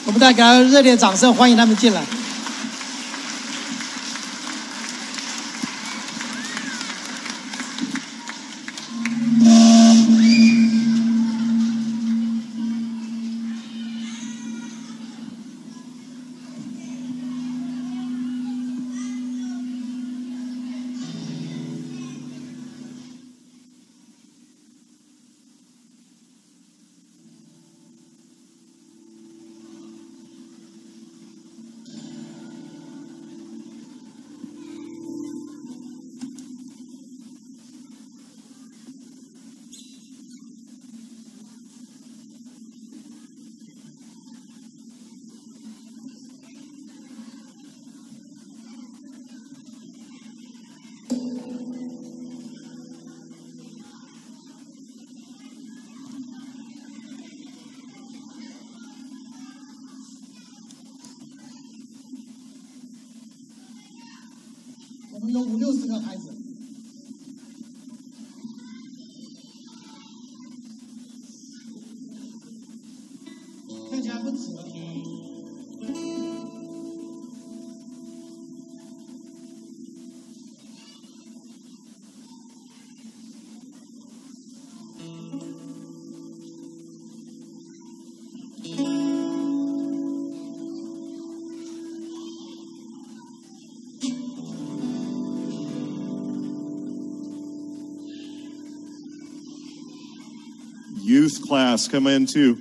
我们大家热烈掌声欢迎他们进来。我们有50-60个孩子。看起来不止了。 Youth class, come in too.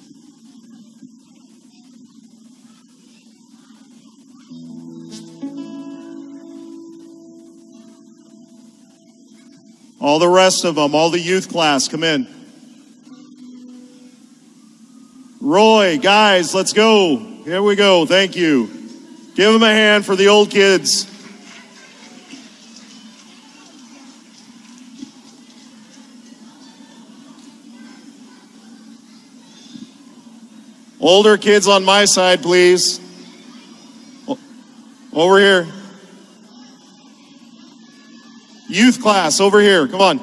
All the rest of them, all the youth class, come in. Roy, guys, let's go. Here we go. Thank you. Give them a hand for the old kids. Older kids on my side, please. Over here. Youth class, over here. Come on.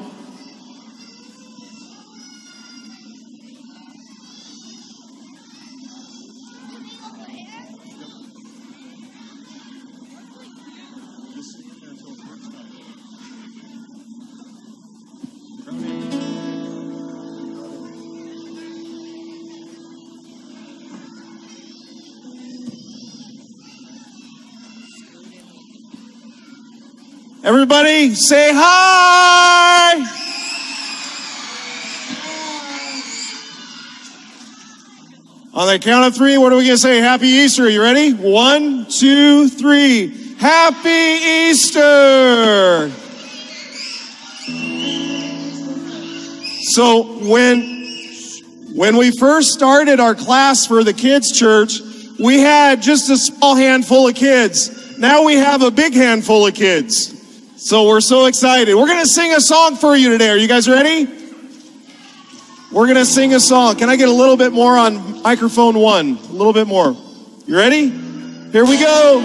Everybody say hi. On the count of 3, what are we going to say? Happy Easter. You ready? 1, 2, 3. Happy Easter. So when we first started our class for the kids' church, we had just a small handful of kids. Now we have a big handful of kids. So we're so excited. We're going to sing a song for you today. Are you guys ready? We're going to sing a song. Can I get a little bit more on microphone 1? A little bit more. You ready? Here we go.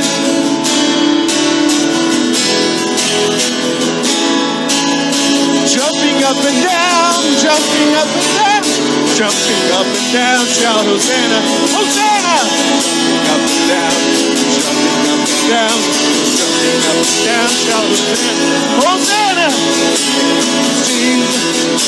Jumping up and down, jumping up and down, jumping up and down, shout Hosanna, Hosanna! Jumping up and down, jumping up and down, jumping up and down, shout Hosanna, Hosanna! Jesus.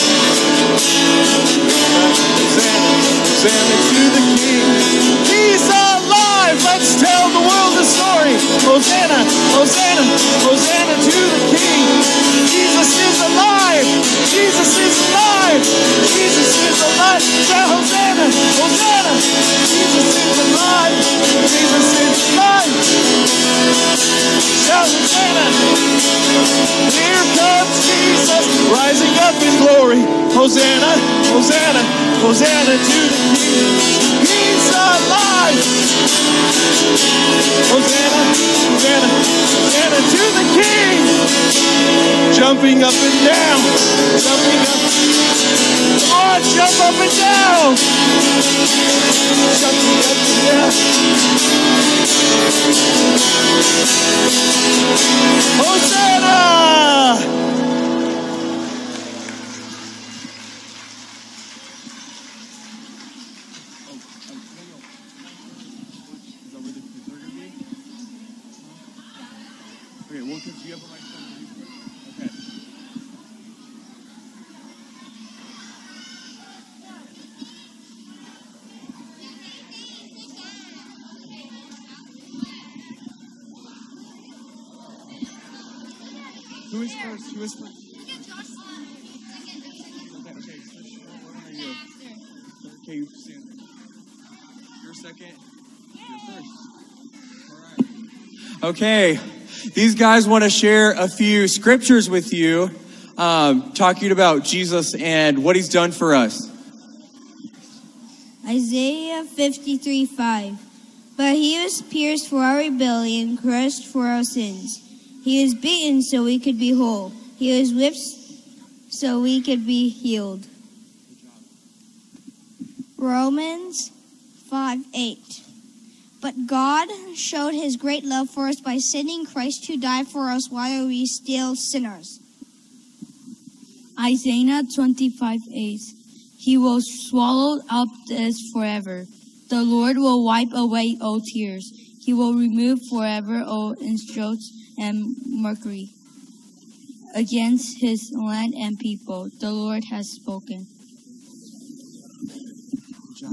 Hosanna, Hosanna to the King. He's alive, let's tell the world the story. Hosanna, Hosanna, Hosanna to the King. Jesus is alive, Jesus is alive, Jesus is alive. Shout Hosanna, Hosanna, Jesus is alive, Jesus is alive. Shout Hosanna. Here comes Jesus, rising up in glory. Hosanna, Hosanna, Hosanna to the King. He's alive. Hosanna, Hosanna, Hosanna to the King. Jumping up and down, jumping up. Come on, jump up and down. Jumping up and down. Hosanna! Who is first? Who is first? Okay, you stand there. You're second. You're first. All right. Okay. These guys want to share a few scriptures with you, talking about Jesus and what he's done for us. Isaiah 53:5. But he was pierced for our rebellion, crushed for our sins. He was beaten so we could be whole. He was whipped so we could be healed. Romans 5:8. But God showed his great love for us by sending Christ to die for us while we still sinners. Isaiah 25:8. He will swallow up death forever. The Lord will wipe away all tears. He will remove forever all insults and mockery. Against his land and people, the Lord has spoken. Good job.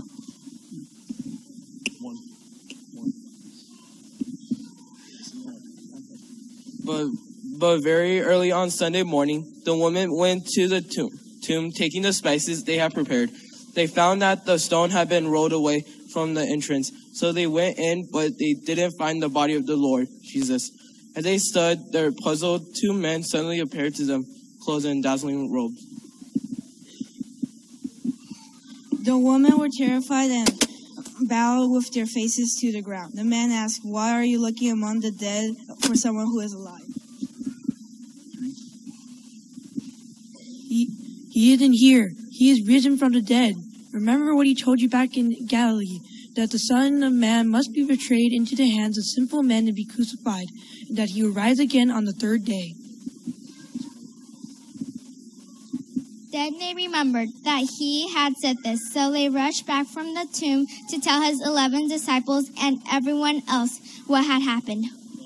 One. But very early on Sunday morning, the women went to the tomb, taking the spices they had prepared. They found that the stone had been rolled away from the entrance. So they went in, but they didn't find the body of the Lord Jesus. As they stood there puzzled, two men suddenly appeared to them, clothed in dazzling robes. The women were terrified and bowed with their faces to the ground. The man asked, "Why are you looking among the dead for someone who is alive?" He isn't here. He is risen from the dead. Remember what he told you back in Galilee, that the Son of Man must be betrayed into the hands of sinful men and be crucified, and that he will rise again on the third day. Then they remembered that he had said this, so they rushed back from the tomb to tell his 11 disciples and everyone else what had happened.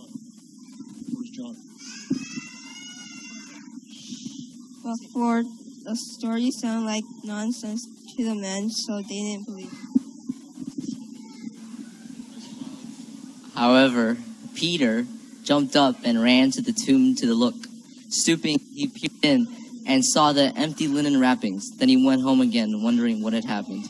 Before the story sounded like nonsense to the men, so they didn't believe. However, Peter jumped up and ran to the tomb to look. Stooping, he peered in and saw the empty linen wrappings. Then he went home again, wondering what had happened.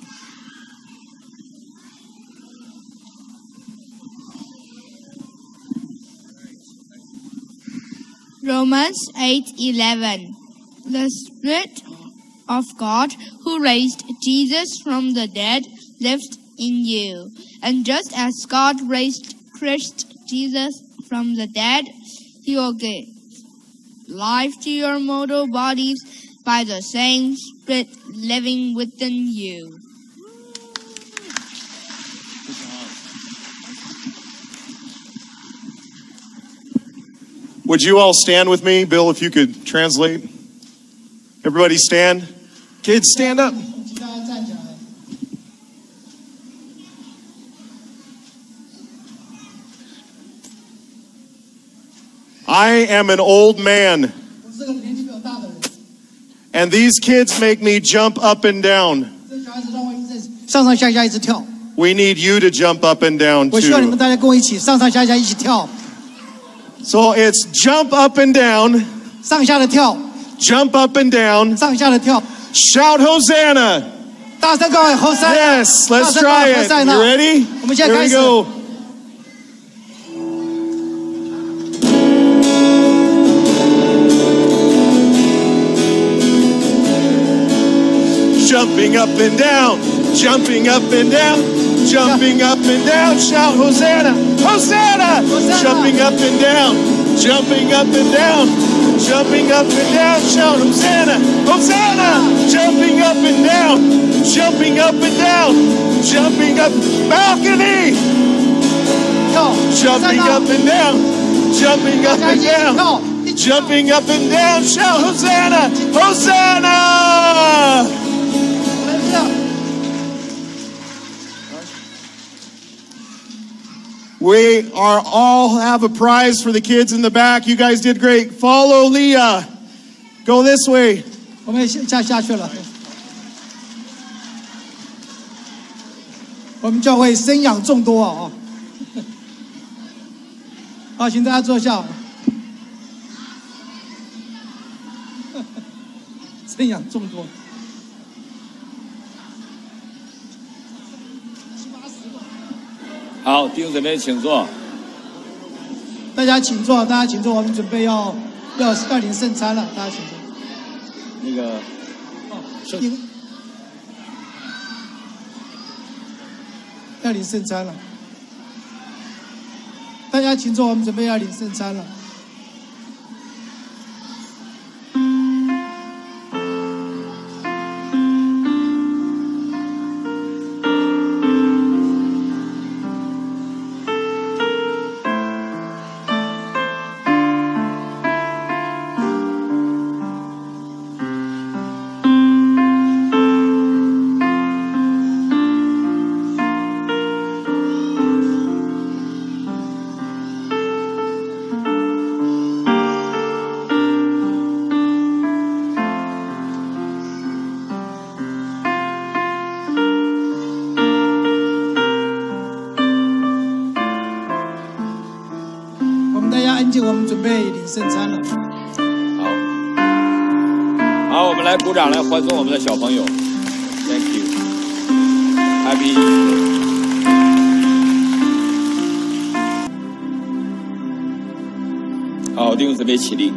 Romans 8:11. The Spirit of God who raised Jesus from the dead lives in you. And just as God raised Christ Jesus from the dead, he will give life to your mortal bodies by the same Spirit living within you. Would you all stand with me? Bill, if you could translate. Everybody stand. Kids, stand up. 请大家站起来。 I am an old man, 我是个年纪比较大的人， and these kids make me jump up and down. 这小孩子让我一直上上下下一直跳。 We need you to jump up and down 我需要你们 too. 大家跟我一起上上下下一起跳， So it's jump up and down, 上下的跳， jump up and down, 上下的跳， shout Hosanna. 大声高喊后山！ Yes, 大 let's 声高 try 喊后 it. 山 You 呐！ ready? 我们现 Here 在开 we 始。 go. Jumping up and down, jumping up and down, jumping up and down, shout Hosanna, Hosanna! Hosanna! Jumping up and down, jumping up and down, jumping up and down, shout Hosanna, Hosanna! Jumping up and down, jumping up and down, jumping up, balcony! 跳， Jumping 上 up and down, jumping up 大家 and 一起 down. 跳，一起跳 Jumping up and down, shout Hosanna! Hosanna! 我来跳。 We are all have a prize for the kids in the back. You guys did great. Follow Leah. Go this way. 我们下去了。我们教会生养众多啊！好，请大家坐下。 生养众多。 好，弟兄姊妹请坐。 大家请坐，大家请坐，我们准备要领圣餐了，大家请坐。 那个， 要领圣餐了，大家请坐，我们准备要领圣餐了。我们准备领圣餐了。 好，我们来鼓掌，来欢送我们的小朋友。Thank you, Happy Easter。好，弟兄姊妹起立。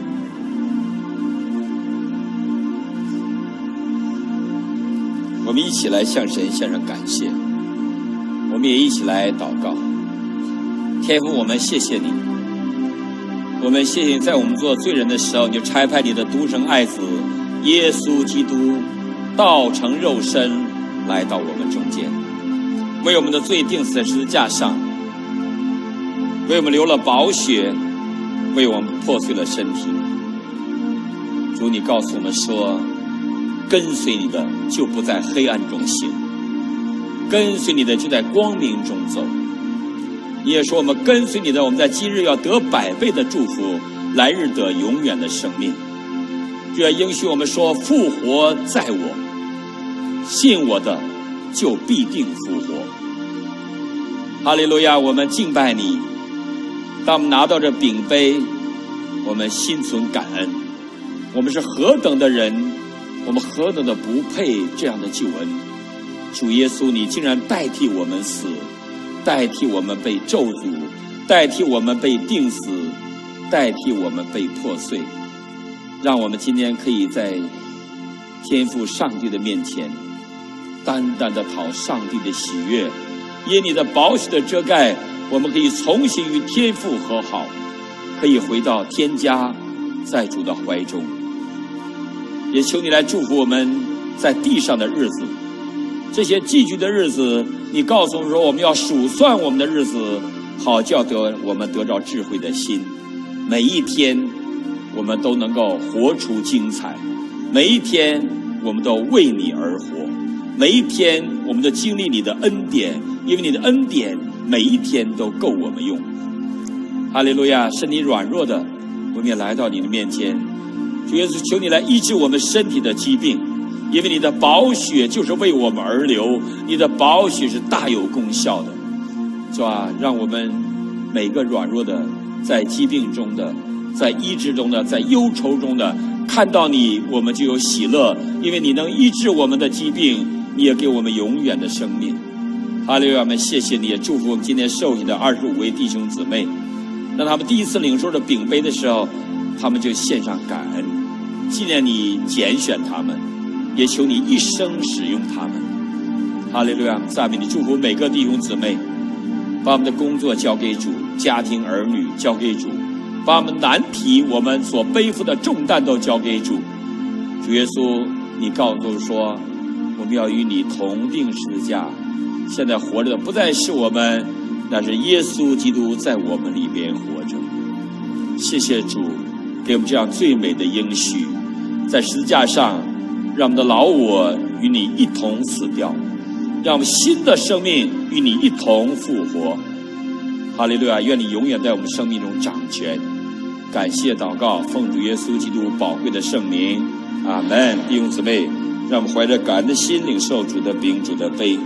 我们一起来向神献上感谢，我们也一起来祷告。天父，我们谢谢你。我们谢谢你，在我们做罪人的时候，你就差派你的独生爱子耶稣基督道成肉身来到我们中间，为我们的罪钉死在十字架上，为我们流了宝血，为我们破碎了身体。主，你告诉我们说，跟随你的就不在黑暗中行，跟随你的就在光明中走。你也说我们跟随你的，我们在今日要得100倍的祝福，来日得永远的生命。就要应许我们说，复活在我，信我的就必定复活。哈利路亚！我们敬拜你。当我们拿到这饼杯，我们心存感恩。我们是何等的人，我们何等的不配这样的救恩。主耶稣，你竟然代替我们死，代替我们被咒诅，代替我们被钉死，代替我们被破碎，让我们今天可以在天父上帝的面前单单的讨上帝的喜悦。因你的宝血的遮盖，我们可以重新与天父和好，可以回到天家，在主的怀中。也求你来祝福我们在地上的日子，这些寄居的日子，你告诉我们说，我们要数算我们的日子，好叫我们得着智慧的心。每一天我们都能够活出精彩，每一天我们都为你而活，每一天我们都经历你的恩典，因为你的恩典每一天都够我们用。哈利路亚！身体软弱的，我们也来到你的面前。主耶稣，求你来医治我们身体的疾病，因为你的宝血就是为我们而流，你的宝血是大有功效的，是吧？让我们每个软弱的，在疾病中的，在医治中的，在忧愁中的，看到你，我们就有喜乐，因为你能医治我们的疾病，你也给我们永远的生命。哈利路亚！们谢谢你，也祝福我们今天受洗的25位弟兄姊妹。当他们第一次领受着饼杯的时候，他们就献上感恩，纪念你拣选他们，也求你一生使用他们。哈利路亚！赞美你，祝福每个弟兄姊妹，把我们的工作交给主，家庭儿女交给主，把我们难题，我们所背负的重担都交给主。主耶稣，你告诉我说，我们要与你同定十字架。现在活着的不再是我们，那是耶稣基督在我们里边活着。谢谢主，给我们这样最美的应许，在十字架上，让我们的老我与你一同死掉，让我们新的生命与你一同复活。哈利路亚！愿你永远在我们生命中掌权。感谢祷告，奉主耶稣基督宝贵的圣名，阿门。弟兄姊妹，让我们怀着感恩的心领受主的饼，主的杯。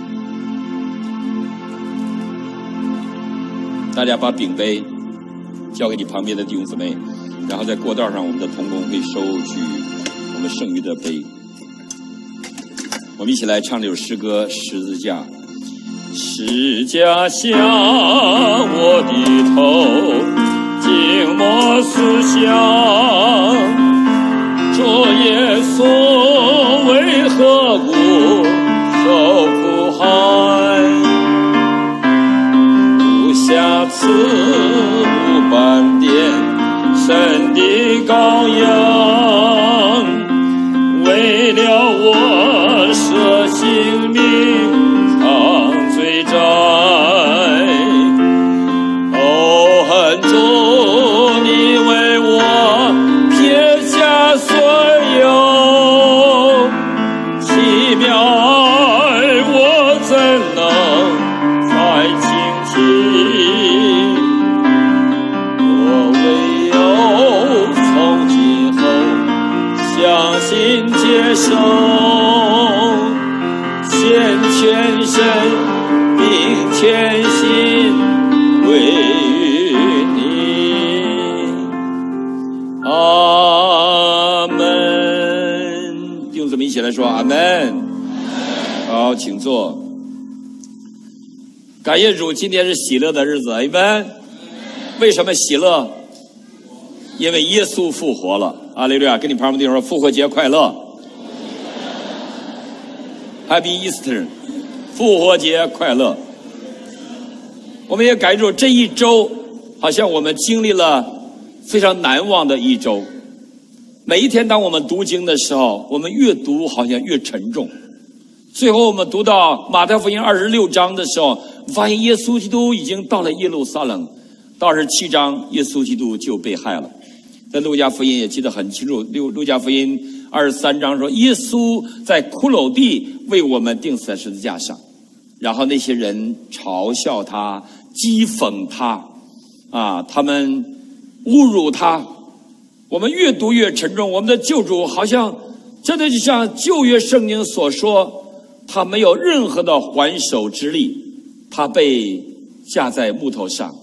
大家把饼杯交给你旁边的弟兄姊妹，然后在过道上，我们的同工会收取我们剩余的杯。我们一起来唱这首诗歌《十字架》。十架下我的头，静默思想，主耶稣为何故受苦害？无瑕疵无斑点，神的羔羊，为了我舍性命偿罪债。哦，恨主你为我撇下所有，奇妙爱我怎能再倾听？我唯有从今后相信接受，献全身并全心归于你。阿门。弟兄姊妹一起来说阿门。好，请坐。感谢主，今天是喜乐的日子，阿门。为什么喜乐？因为耶稣复活了。阿利路亚！跟你旁边的弟兄说，复活节快乐 ，Happy Easter， 复活节快乐。我们也感受这一周，好像我们经历了非常难忘的一周。每一天，当我们读经的时候，我们越读好像越沉重。最后，我们读到马太福音26章的时候，发现耶稣基督已经到了耶路撒冷。到27章，耶稣基督就被害了。在路加福音也记得很清楚，路加福音23章说，耶稣在骷髅地为我们钉死在十字架上，然后那些人嘲笑他、讥讽他，他们侮辱他。我们越读越沉重，我们的救主好像真的就像旧约圣经所说，他没有任何的还手之力，他被架在木头上。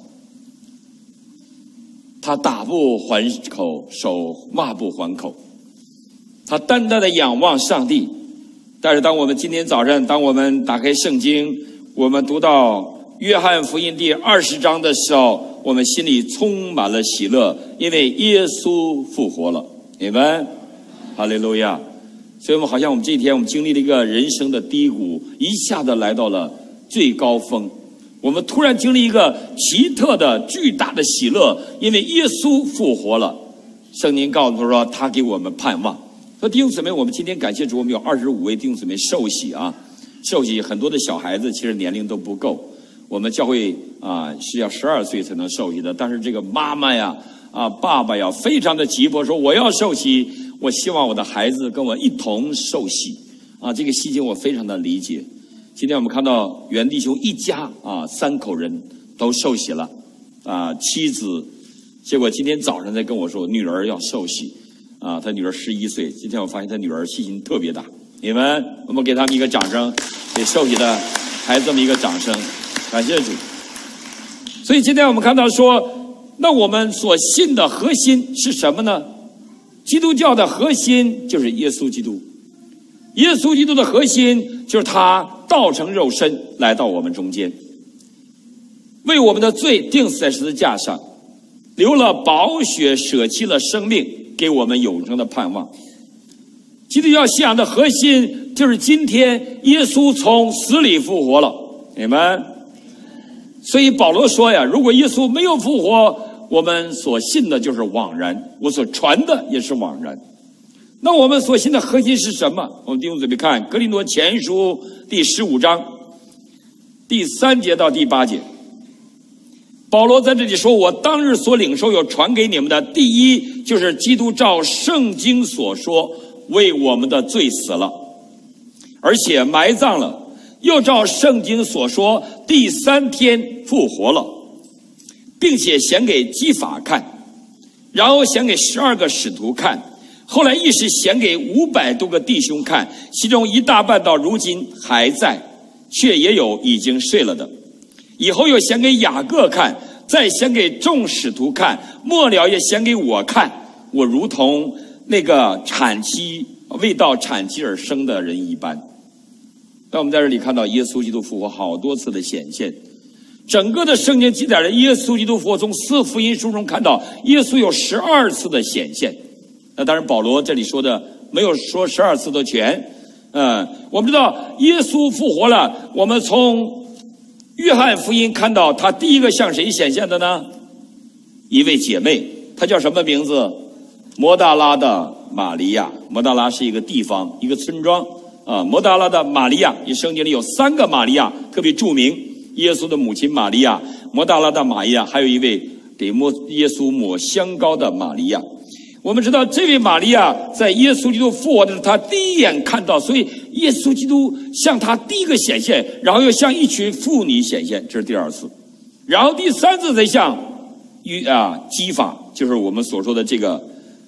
他打不还口，手骂不还口，他单单的仰望上帝。但是当我们今天早上，当我们打开圣经，我们读到约翰福音第20章的时候，我们心里充满了喜乐，因为耶稣复活了。阿们，哈利路亚。所以我们好像我们这一天，我们经历了一个人生的低谷，一下子来到了最高峰。我们突然经历一个奇特的巨大的喜乐，因为耶稣复活了。圣经告诉他说，他给我们盼望。说弟兄姊妹，我们今天感谢主，我们有25位弟兄姊妹受洗啊，受洗很多的小孩子其实年龄都不够，我们教会是要12岁才能受洗的，但是这个妈妈呀爸爸呀非常的急迫，说我要受洗，我希望我的孩子跟我一同受洗这个心情我非常的理解。今天我们看到袁弟兄一家3口人都受洗了妻子，结果今天早上才跟我说女儿要受洗他女儿11岁，今天我发现他女儿信心特别大。你们，我们给他们一个掌声，给受洗的孩子们一个掌声，感谢主。所以今天我们看到说，那我们所信的核心是什么呢？基督教的核心就是耶稣基督。耶稣基督的核心就是他道成肉身来到我们中间，为我们的罪钉死在十字架上，流了宝血，舍弃了生命，给我们永生的盼望。基督教信仰的核心就是今天耶稣从死里复活了，你们。所以保罗说呀，如果耶稣没有复活，我们所信的就是枉然，我所传的也是枉然。那我们所信的核心是什么？我们弟兄姊妹看哥林多前书第15章第3节到第8节，保罗在这里说，我当日所领受有传给你们的，第一就是基督照圣经所说为我们的罪死了，而且埋葬了，又照圣经所说第3天复活了，并且显给基法看，然后显给12个使徒看，后来一时显给500多个弟兄看，其中一大半到如今还在，却也有已经睡了的。以后又显给雅各看， 再显给众使徒看，末了也显给我看。我如同那个未到产期而生的人一般。那我们在这里看到耶稣基督复活好多次的显现。整个的圣经记载着耶稣基督复活，从4福音书中看到耶稣有12次的显现。那当然保罗这里说的没有说12次都全。我们知道耶稣复活了，我们从约翰福音看到他第一个向谁显现的呢？一位姐妹，她叫什么名字？摩大拉的玛利亚。摩大拉是一个地方，一个村庄摩大拉的玛利亚，圣经里有3个玛利亚特别著名，耶稣的母亲玛利亚，摩大拉的玛利亚，还有一位给耶稣抹香膏的玛利亚。我们知道这位玛利亚在耶稣基督复活的时候，他第一眼看到，所以耶稣基督向他第一个显现，然后又向一群妇女显现，这是第2次，然后第3次才向基法，就是我们所说的这个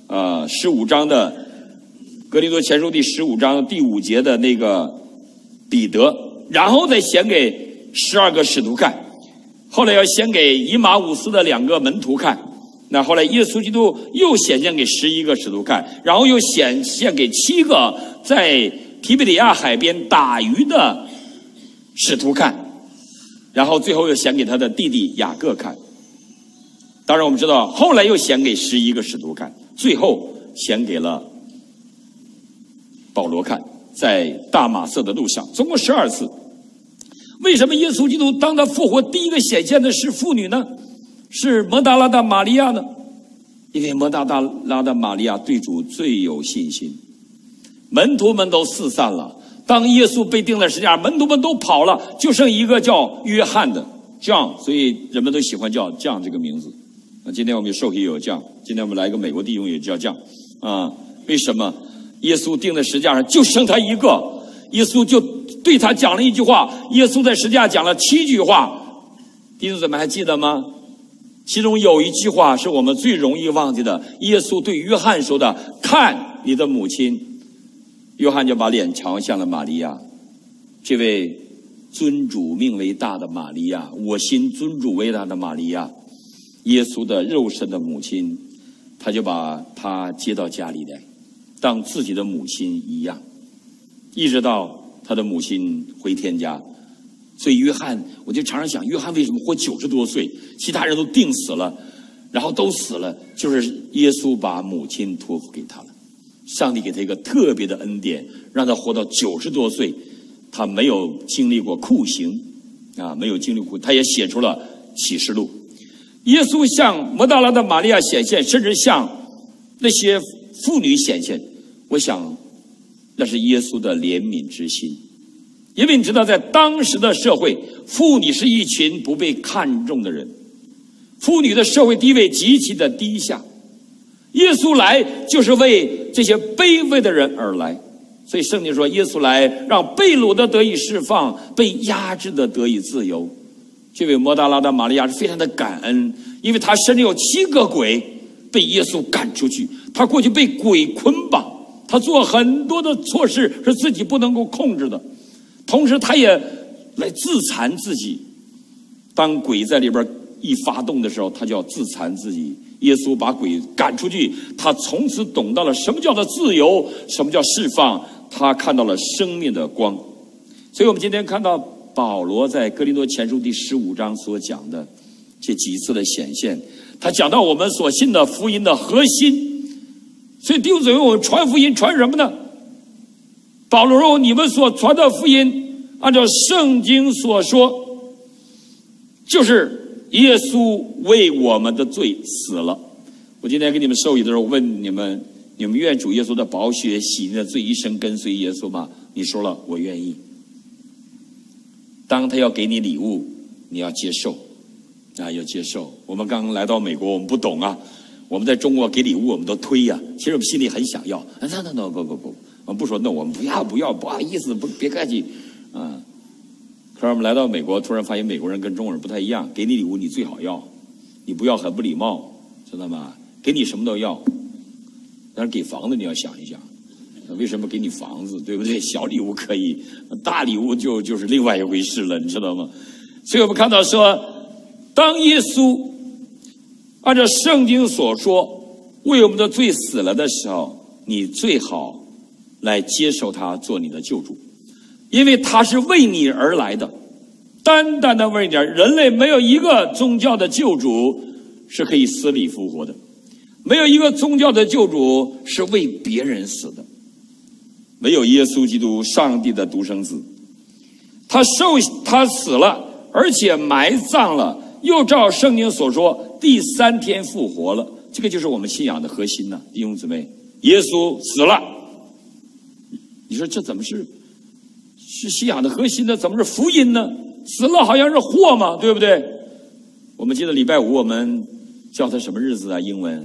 15章的哥林多前书第15章第5节的那个彼得，然后再显给12个使徒看，后来要显给以马忤斯的2个门徒看。那后来耶稣基督又显现给11个使徒看，然后又显现给7个在提比里亚海边打鱼的使徒看，然后最后又显给他的弟弟雅各看。当然我们知道后来又显给11个使徒看，最后显给了保罗看，在大马色的路上，总共12次。为什么耶稣基督当他复活第一个显现的是妇女呢？是摩大拉的玛利亚呢？因为摩大拉的玛利亚对主最有信心。门徒们都四散了，当耶稣被钉在十字架，门徒们都跑了，就剩一个叫约翰的 John， 所以人们都喜欢叫 John 这个名字。今天我们受洗有 John， 今天我们来一个美国弟兄也叫 John 为什么？耶稣钉在十字架上就剩他一个，耶稣就对他讲了一句话，耶稣在十字架讲了7句话，弟兄姊妹还记得吗？其中有一句话是我们最容易忘记的，耶稣对约翰说的，看你的母亲。约翰就把脸朝向了玛利亚，这位尊主命为大的玛利亚，我心尊主为大的玛利亚，耶稣的肉身的母亲，他就把她接到家里来，当自己的母亲一样，一直到他的母亲回天家。所以约翰，我就常常想，约翰为什么活90多岁，其他人都定死了，然后都死了，就是耶稣把母亲托付给他了。上帝给他一个特别的恩典，让他活到90多岁，他没有经历过酷刑没有经历过，他也写出了启示录。耶稣向摩大拉的玛利亚显现，甚至向那些妇女显现，我想那是耶稣的怜悯之心。因为你知道，在当时的社会，妇女是一群不被看重的人，妇女的社会地位极其的低下。耶稣来就是为这些卑微的人而来，所以圣经说，耶稣来让被掳的得以释放，被压制的得以自由。这位摩大拉的玛利亚是非常的感恩，因为她身里有7个鬼，被耶稣赶出去。她过去被鬼捆绑，她做很多的错事是自己不能够控制的，同时她也来自残自己。当鬼在里边一发动的时候，她就要自残自己。耶稣把鬼赶出去，他从此懂到了什么叫做自由，什么叫释放，他看到了生命的光。所以我们今天看到保罗在哥林多前书第15章所讲的这几次的显现，他讲到我们所信的福音的核心。所以弟兄姊妹，我们传福音传什么呢？保罗说，你们所传的福音按照圣经所说，就是耶稣为我们的罪死了。我今天给你们受洗的时候问你们，你们愿主耶稣的宝血洗你的罪，一生跟随耶稣吗？你说了，我愿意。当他要给你礼物，你要接受要接受。我们刚来到美国，我们不懂我们在中国给礼物我们都推其实我们心里很想要。no 不，我们不说那我们不要，不好意思，别客气可是我们来到美国，突然发现美国人跟中国人不太一样，给你礼物你最好要，你不要很不礼貌，知道吗？给你什么都要，但是给房子你要想一想，为什么给你房子，对不对？小礼物可以，大礼物就是另外一回事了，你知道吗？所以我们看到说，当耶稣按照圣经所说，为我们的罪死了的时候，你最好来接受他做你的救主，因为他是为你而来的，单单的为你而来。人类没有一个宗教的救主是可以死里复活的，没有一个宗教的救主是为别人死的，唯有耶稣基督，上帝的独生子，他死了，而且埋葬了，又照圣经所说，第3天复活了。这个就是我们信仰的核心呢，弟兄姊妹，耶稣死了，你说这怎么是信仰的核心呢？怎么是福音呢？死了好像是祸嘛，对不对？我们记得礼拜五我们叫它什么日子啊？英文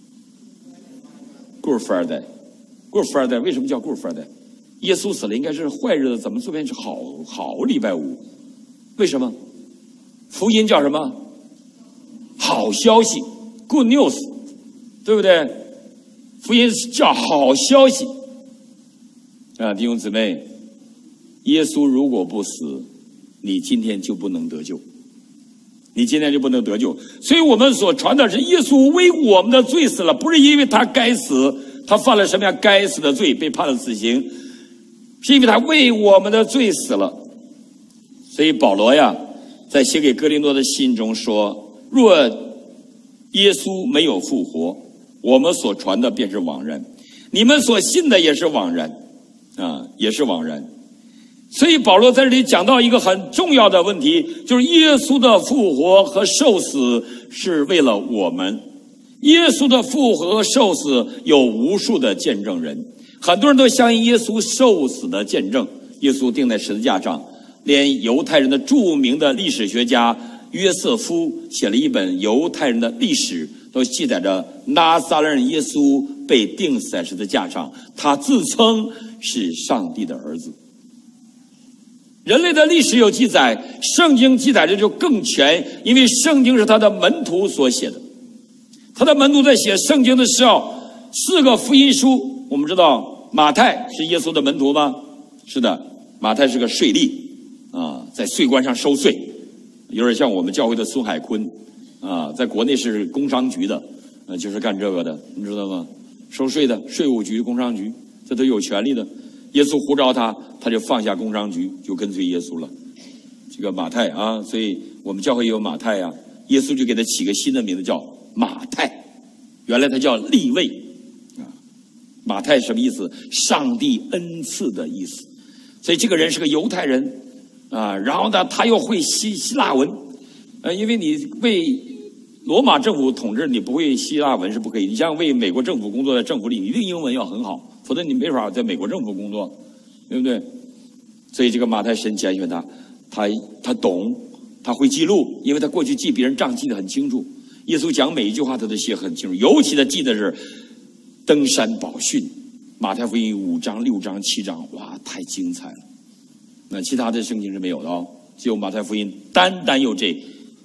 Good Friday。Good Friday 为什么叫 Good Friday？ 耶稣死了应该是坏日子，怎么做变成好礼拜五？为什么？福音叫什么？好消息 ，Good News， 对不对？福音叫好消息啊，弟兄姊妹，耶稣如果不死，你今天就不能得救，你今天就不能得救。所以我们所传的是耶稣为我们的罪死了，不是因为他该死，他犯了什么样该死的罪被判了死刑，是因为他为我们的罪死了。所以保罗呀，在写给哥林多的信中说，若耶稣没有复活，我们所传的便是枉然，你们所信的也是枉然啊，也是枉然。所以保罗在这里讲到一个很重要的问题，就是耶稣的复活和受死是为了我们。耶稣的复活和受死有无数的见证人，很多人都相信耶稣受死的见证。耶稣钉在十字架上，连犹太人的著名的历史学家约瑟夫写了一本犹太人的历史，都记载着拿撒勒人耶稣被钉死在十字架上，他自称是上帝的儿子。人类的历史有记载，圣经记载的就更全，因为圣经是他的门徒所写的。他的门徒在写圣经的时候，4个福音书，我们知道马太是耶稣的门徒吗？是的，马太是个税吏啊，在税关上收税，有点像我们教会的孙海坤啊，在国内是工商局的，就是干这个的，你知道吗？收税的，税务局、工商局，这都有权利的。耶稣呼召他，他就放下工商局，就跟随耶稣了。这个马太啊，所以我们教会也有马太啊，耶稣就给他起个新的名字叫马太，原来他叫利未啊。马太什么意思？上帝恩赐的意思。所以这个人是个犹太人啊，然后呢，他又会希腊文，因为你为罗马政府统治，你不会希腊文是不可以。你像为美国政府工作，在政府里，你一定英文要很好，否则你没法在美国政府工作，对不对？所以这个马太神拣选他，他懂，他会记录，因为他过去记别人账记得很清楚。耶稣讲每一句话他都写很清楚，尤其他记得是登山宝训，马太福音5章、6章、7章，哇，太精彩了。那其他的圣经是没有的哦，只有马太福音单有这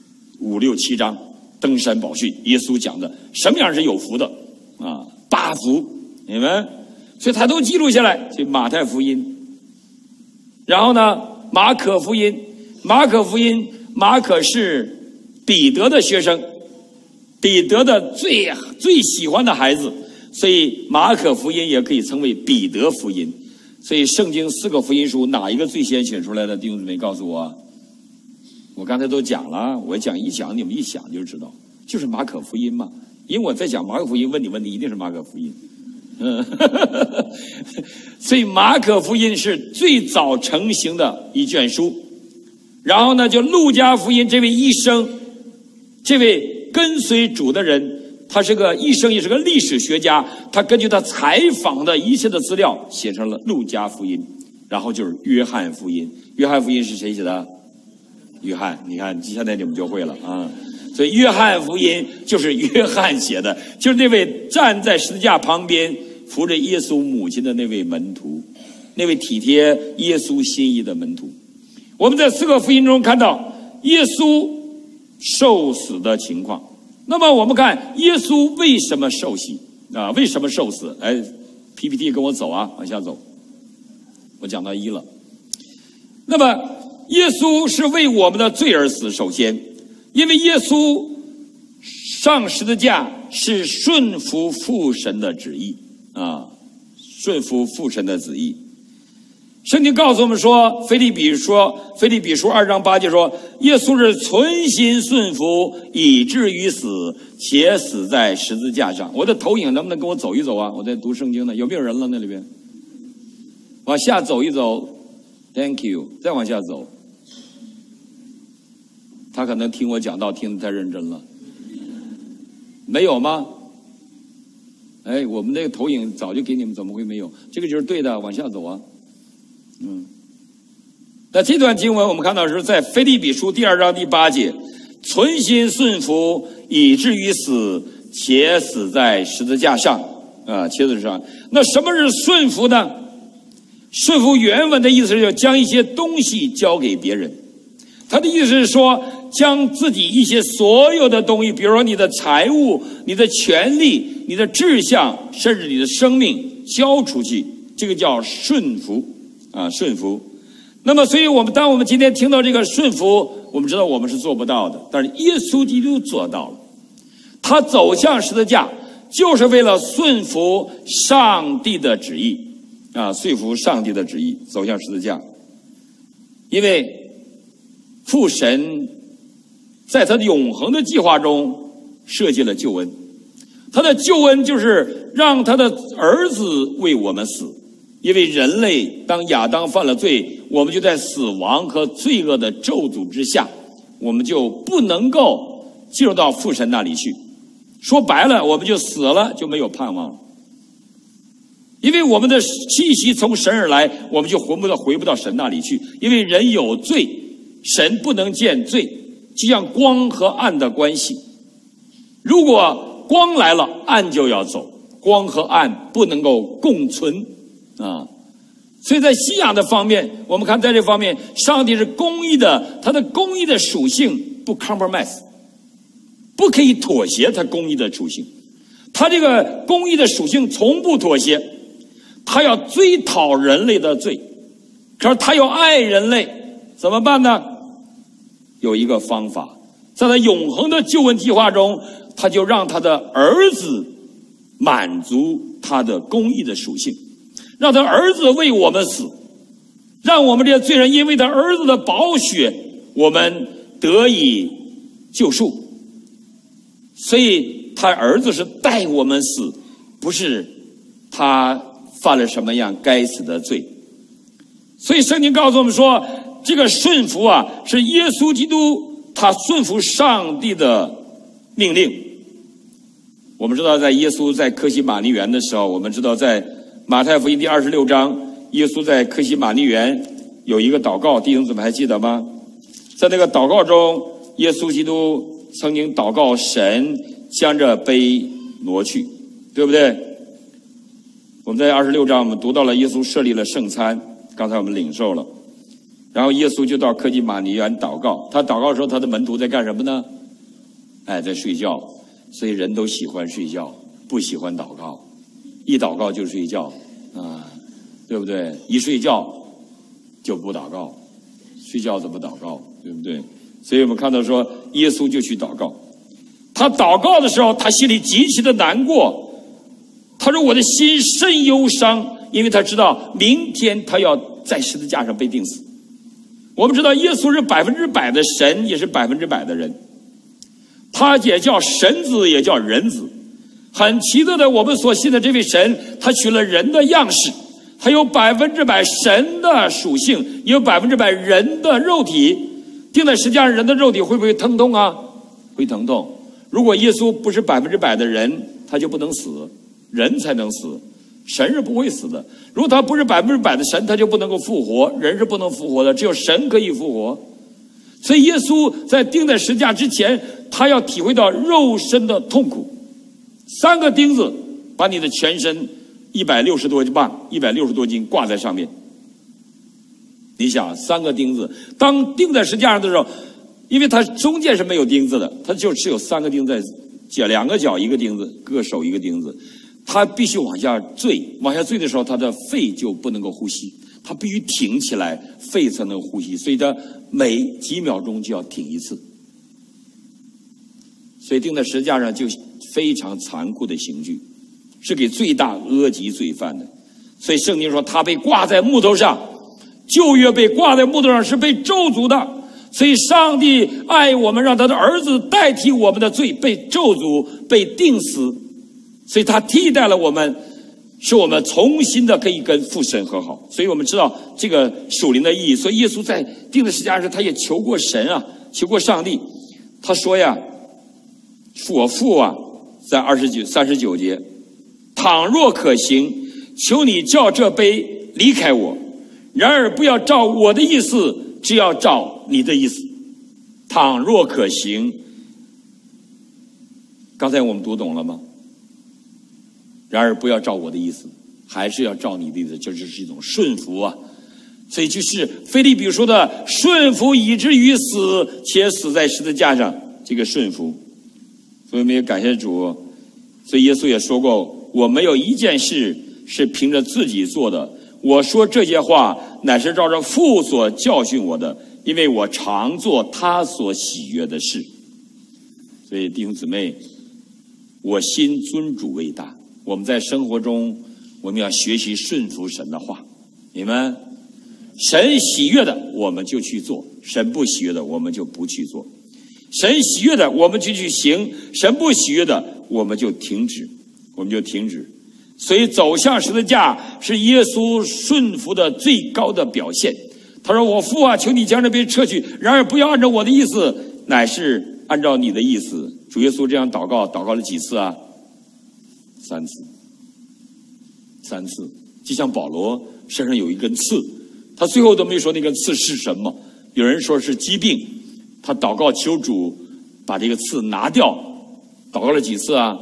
5、6、7章登山宝训，耶稣讲的什么样是有福的啊，8福，你们，所以他都记录下来。所以马太福音，然后呢，马可福音，马可是彼得的学生，彼得的最喜欢的孩子，所以马可福音也可以称为彼得福音。所以圣经4个福音书哪一个最先选出来的？弟兄姊妹告诉我。我刚才都讲了，我讲一讲，你们一想就知道，就是马可福音嘛。因为我在讲马可福音，问你问题一定是马可福音。所以马可福音是最早成型的一卷书。然后呢，就路加福音，这位医生，这位跟随主的人，他是个医生，也是个历史学家，他根据他采访的一切的资料写成了路加福音。然后就是约翰福音，约翰福音是谁写的？约翰，你看现在你们就会了啊。所以约翰福音就是约翰写的，就是那位站在十字架旁边扶着耶稣母亲的那位门徒，那位体贴耶稣心意的门徒。我们在4个福音中看到耶稣受死的情况。那么我们看耶稣为什么受洗啊？为什么受死？哎 ，PPT 跟我走啊，往下走。我讲到1了。那么耶稣是为我们的罪而死，首先，因为耶稣上十字架是顺服父神的旨意啊，顺服父神的旨意。圣经告诉我们说，腓立比书2章8节说，耶稣是存心顺服，以至于死，且死在十字架上。我的投影能不能跟我走一走啊？我在读圣经呢，有没有人了那里边？往下走一走 ，Thank you， 再往下走。他可能听我讲道听得太认真了，没有吗？哎，我们那个投影早就给你们，怎么会没有？这个就是对的，往下走啊。那这段经文我们看到是在腓立比书2章8节，存心顺服，以至于死，且死在十字架上啊，且死上。那什么是顺服呢？顺服原文的意思是要将一些东西交给别人，他的意思是说，将自己一些所有的东西，比如说你的财物、你的权利、你的志向，甚至你的生命交出去，这个叫顺服啊，顺服。那么，所以当我们今天听到这个顺服，我们知道我们是做不到的，但是耶稣基督做到了。他走向十字架，就是为了顺服上帝的旨意啊，顺服上帝的旨意，走向十字架。因为父神在他的永恒的计划中设计了救恩，他的救恩就是让他的儿子为我们死。因为人类当亚当犯了罪，我们就在死亡和罪恶的咒诅之下，我们就不能够进入到父神那里去。说白了，我们就死了，就没有盼望了。因为我们的气息从神而来，我们就回不到神那里去。因为人有罪，神不能见罪，就像光和暗的关系。如果光来了，暗就要走，光和暗不能够共存啊。所以在信仰的方面，我们看在这方面，上帝是公义的，他的公义的属性不 compromise， 不可以妥协他公义的属性，他这个公义的属性从不妥协，他要追讨人类的罪，可是他要爱人类，怎么办呢？有一个方法，在他永恒的救恩计划中，他就让他的儿子满足他的公义的属性，让他儿子为我们死，让我们这些罪人因为他儿子的宝血，我们得以救赎。所以他儿子是代我们死，不是他犯了什么样该死的罪。所以圣经告诉我们说，这个顺服啊，是耶稣基督他顺服上帝的命令。我们知道在耶稣在客西马尼园的时候，我们知道在马太福音第26章，耶稣在客西马尼园有一个祷告，弟兄姊妹还记得吗？在那个祷告中，耶稣基督曾经祷告神将这杯挪去，对不对？我们在26章我们读到了耶稣设立了圣餐，刚才我们领受了，然后耶稣就到客西马尼园祷告。他祷告的时候，他的门徒在干什么呢？在睡觉。所以人都喜欢睡觉，不喜欢祷告，一祷告就睡觉啊，对不对？一睡觉就不祷告，睡觉怎么祷告，对不对？所以我们看到说，耶稣就去祷告。他祷告的时候，他心里极其的难过。他说：“我的心甚忧伤，因为他知道明天他要在十字架上被钉死。”我们知道耶稣是100%的神，也是100%的人。他也叫神子，也叫人子。很奇特的，我们所信的这位神，他取了人的样式，他有100%神的属性，也有100%人的肉体。钉在十字架上，人的肉体会不会疼痛啊？会疼痛。如果耶稣不是100%的人，他就不能死，人才能死，神是不会死的。如果他不是100%的神，他就不能够复活，人是不能复活的，只有神可以复活。所以耶稣在钉在十字架之前，他要体会到肉身的痛苦。3个钉子把你的全身160多磅、160多斤挂在上面。你想，3个钉子，当钉在十字架上的时候，因为它中间是没有钉子的，它就只有3个钉在2个脚1个钉子，各手1个钉子。它必须往下坠，往下坠的时候，它的肺就不能够呼吸，它必须挺起来，肺才能呼吸，所以它每几秒钟就要挺一次。 所以钉在十字架上就非常残酷的刑具，是给最大恶极罪犯的。所以圣经说他被挂在木头上，旧约被挂在木头上是被咒诅的。所以上帝爱我们，让他的儿子代替我们的罪，被咒诅，被钉死。所以他替代了我们，使我们重新的可以跟父神和好。所以我们知道这个属灵的意义。所以耶稣在钉在十字架上，他也求过神啊，求过上帝。他说呀，我父啊，在39节，倘若可行，求你叫这杯离开我，然而不要照我的意思，只要照你的意思。倘若可行，刚才我们读懂了吗？然而不要照我的意思，还是要照你的意思，这就是一种顺服啊。所以就是腓立比说的顺服以至于死，且死在十字架上，这个顺服。所以我们也感谢主。所以耶稣也说过，我没有一件事是凭着自己做的，我说这些话乃是照着父所教训我的，因为我常做他所喜悦的事。所以弟兄姊妹，我心尊主为大。我们在生活中，我们要学习顺服神的话。你们，神喜悦的我们就去做，神不喜悦的我们就不去做。神喜悦的我们就去行，神不喜悦的我们就停止，所以走向十字架是耶稣顺服的最高的表现。他说，我父啊，求你将这杯撤去，然而不要按照我的意思，乃是按照你的意思。主耶稣这样祷告了几次啊？3次。就像保罗身上有一根刺，他最后都没说那根刺是什么。有人说是疾病，他祷告求主把这个刺拿掉。祷告了几次啊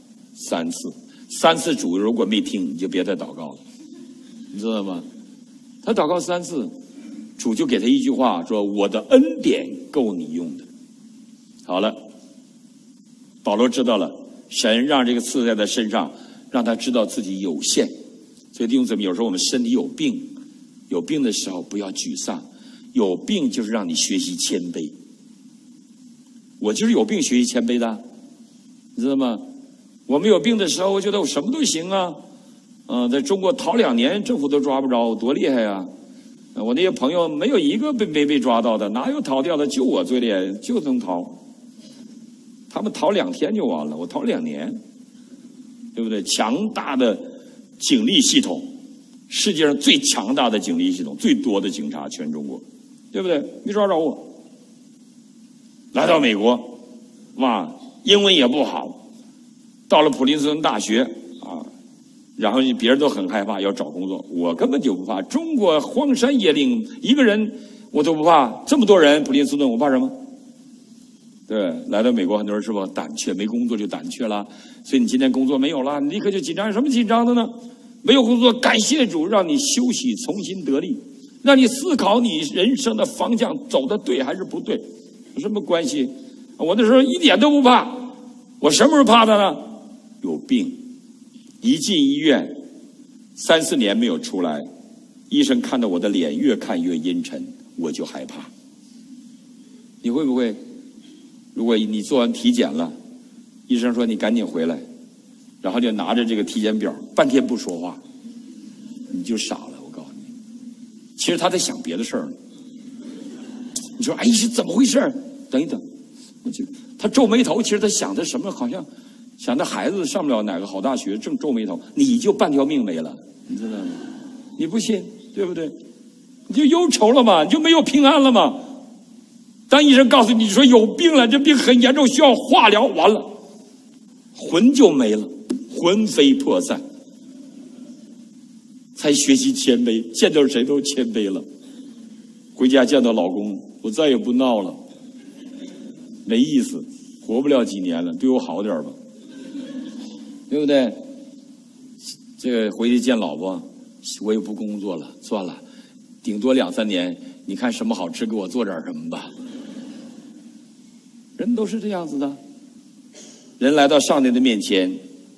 ？3次。3次主如果没听，你就别再祷告了，你知道吗？他祷告3次，主就给他一句话说，我的恩典够你用的。好了，保罗知道了，神让这个刺在他身上，让他知道自己有限。所以弟兄姊妹，有时候我们身体有病的时候不要沮丧，有病就是让你学习谦卑。我就是有病学习谦卑的，你知道吗？我们有病的时候，我觉得我什么都行啊。在中国逃2年，政府都抓不着，多厉害呀！我那些朋友没有一个没被抓到的，哪有逃掉的？就我最厉害，就能逃。他们逃2天就完了，我逃2年，对不对？强大的警力系统，世界上最强大的警力系统，最多的警察，全中国，对不对？没抓着我。来到美国，哇，英文也不好。到了普林斯顿大学啊，然后别人都很害怕要找工作，我根本就不怕。中国荒山野岭，一个人我都不怕，这么多人，普林斯顿我怕什么？对，来到美国很多人是吧，胆怯，没工作就胆怯了。所以你今天工作没有了，你立刻就紧张，有什么紧张的呢？没有工作，感谢主，让你休息，重新得力，让你思考你人生的方向走得对还是不对，有什么关系？我那时候一点都不怕，我什么时候怕的呢？有病，一进医院3、4年没有出来，医生看到我的脸越看越阴沉，我就害怕。你会不会？如果你做完体检了，医生说你赶紧回来，然后就拿着这个体检表半天不说话，你就傻了。我告诉你，其实他在想别的事儿呢。你说，哎，是怎么回事？等一等，他皱眉头，其实他想的什么？好像想的孩子上不了哪个好大学，正皱眉头，你就半条命没了，你知道吗？你不信，对不对？你就忧愁了嘛，你就没有平安了嘛。当医生告诉你说有病了，这病很严重，需要化疗，完了，魂就没了，魂飞魄散。才学习谦卑，见到谁都谦卑了。回家见到老公，我再也不闹了，没意思，活不了几年了，对我好点吧，对不对？这个回去见老婆，我也不工作了，算了，顶多2、3年，你看什么好吃，给我做点什么吧。人都是这样子的。人来到上帝的面前，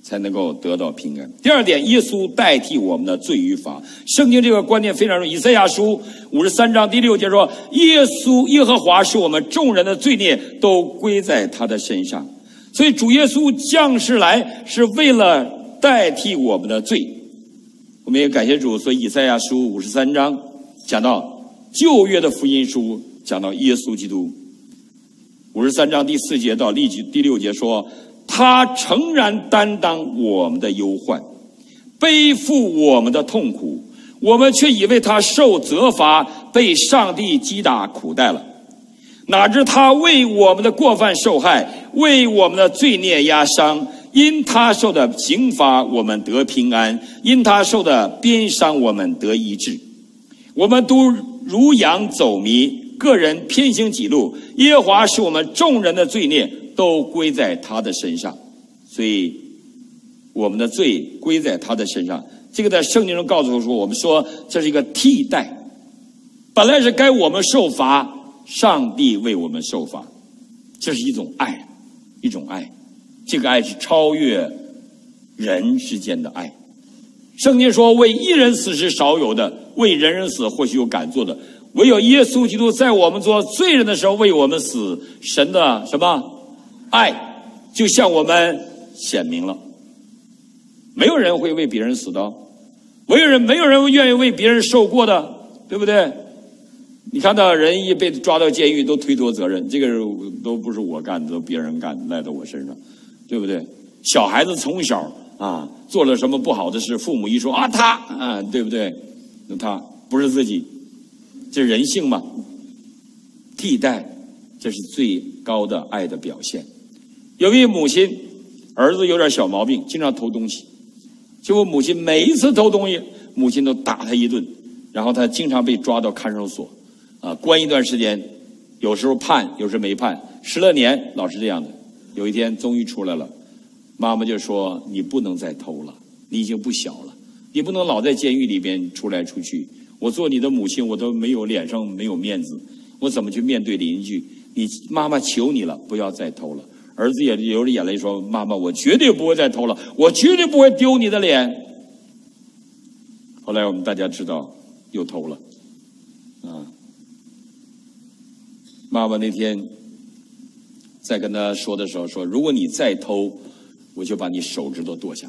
才能够得到平安。第二点，耶稣代替我们的罪与罚。圣经这个观念非常重要。以赛亚书53章第6节说：“耶和华使我们众人的罪孽都归在他的身上。”所以主耶稣降世来是为了代替我们的罪。我们也感谢主，所以以赛亚书53章讲到旧约的福音书，讲到耶稣基督。53章第4节到第6节说，他诚然担当我们的忧患，背负我们的痛苦，我们却以为他受责罚，被上帝击打苦待了。哪知他为我们的过犯受害，为我们的罪孽压伤。因他受的刑罚，我们得平安；因他受的鞭伤，我们得医治。我们都如羊走迷，个人偏行己路。耶和华使我们众人的罪孽都归在他的身上。所以我们的罪归在他的身上。这个在圣经中告诉我们说，这是一个替代。本来是该我们受罚，上帝为我们受罚，这是一种爱，一种爱。这个爱是超越人之间的爱。圣经说，为一人死是少有的，为人人死或许有敢做的，唯有耶稣基督在我们做罪人的时候为我们死。神的什么爱就向我们显明了。没有人会为别人死的，没有人愿意为别人受过的，对不对？你看到人一被抓到监狱都推脱责任，这个都不是我干的，都别人干的，赖到我身上，对不对？小孩子从小做了什么不好的事，父母一说他对不对？那他不是自己，这是人性嘛。替代，这是最高的爱的表现。有位母亲，儿子有点小毛病，经常偷东西，结果母亲每一次偷东西，母亲都打他一顿，然后他经常被抓到看守所关一段时间，有时候判，有时候没判，10来年老是这样的。有一天终于出来了，妈妈就说，你不能再偷了，你已经不小了，你不能老在监狱里边出来出去，我做你的母亲我都没有脸上没有面子，我怎么去面对邻居？你妈妈求你了，不要再偷了。儿子也流着眼泪说，妈妈，我绝对不会再偷了，我绝对不会丢你的脸。后来我们大家知道又偷了妈妈那天在跟他说的时候说，如果你再偷，我就把你手指头剁下来。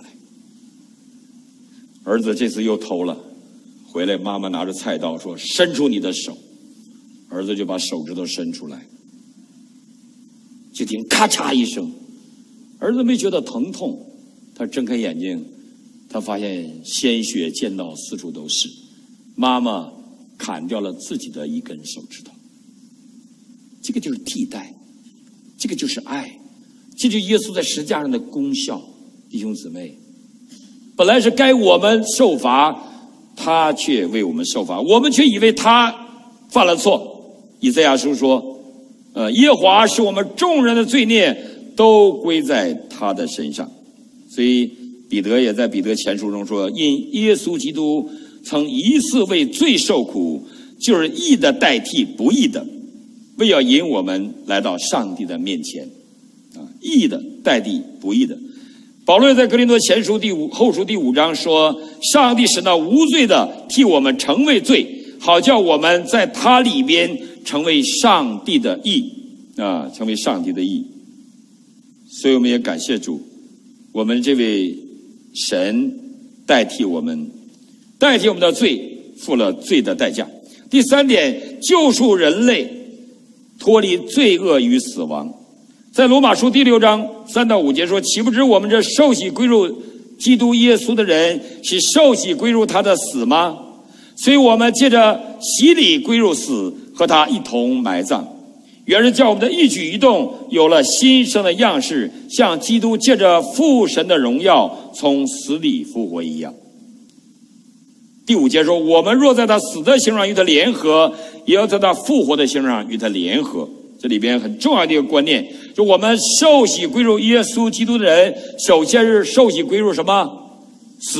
儿子这次又偷了，回来妈妈拿着菜刀说，伸出你的手。儿子就把手指头伸出来，就听咔嚓一声，儿子没觉得疼痛，他睁开眼睛，他发现鲜血溅到四处都是，妈妈砍掉了自己的一根手指头。这个就是替代，这个就是爱，这就是耶稣在十字架上的功效。弟兄姊妹，本来是该我们受罚，他却为我们受罚，我们却以为他犯了错。以赛亚书说耶和华使我们众人的罪孽都归在他的身上。所以彼得也在彼得前书中说，因耶稣基督曾一次为罪受苦，就是义的代替不义的，为要引我们来到上帝的面前义的代替不义的。保罗在哥林多前书后书第5章说，上帝使那无罪的替我们成为罪，好叫我们在他里边成为上帝的义成为上帝的义。所以我们也感谢主，我们这位神代替我们的罪，付了罪的代价。第3点，救赎人类脱离罪恶与死亡。在罗马书第6章3到5节说，岂不知我们这受洗归入基督耶稣的人，是受洗归入他的死吗？所以我们借着洗礼归入死，和他一同埋葬，原是叫我们的一举一动有了新生的样式，像基督借着父神的荣耀从死里复活一样。第5节说，我们若在他死的形上与他联合，也要在他复活的形上与他联合。这里边很重要的一个观念，就我们受洗归入耶稣基督的人，首先是受洗归入什么？死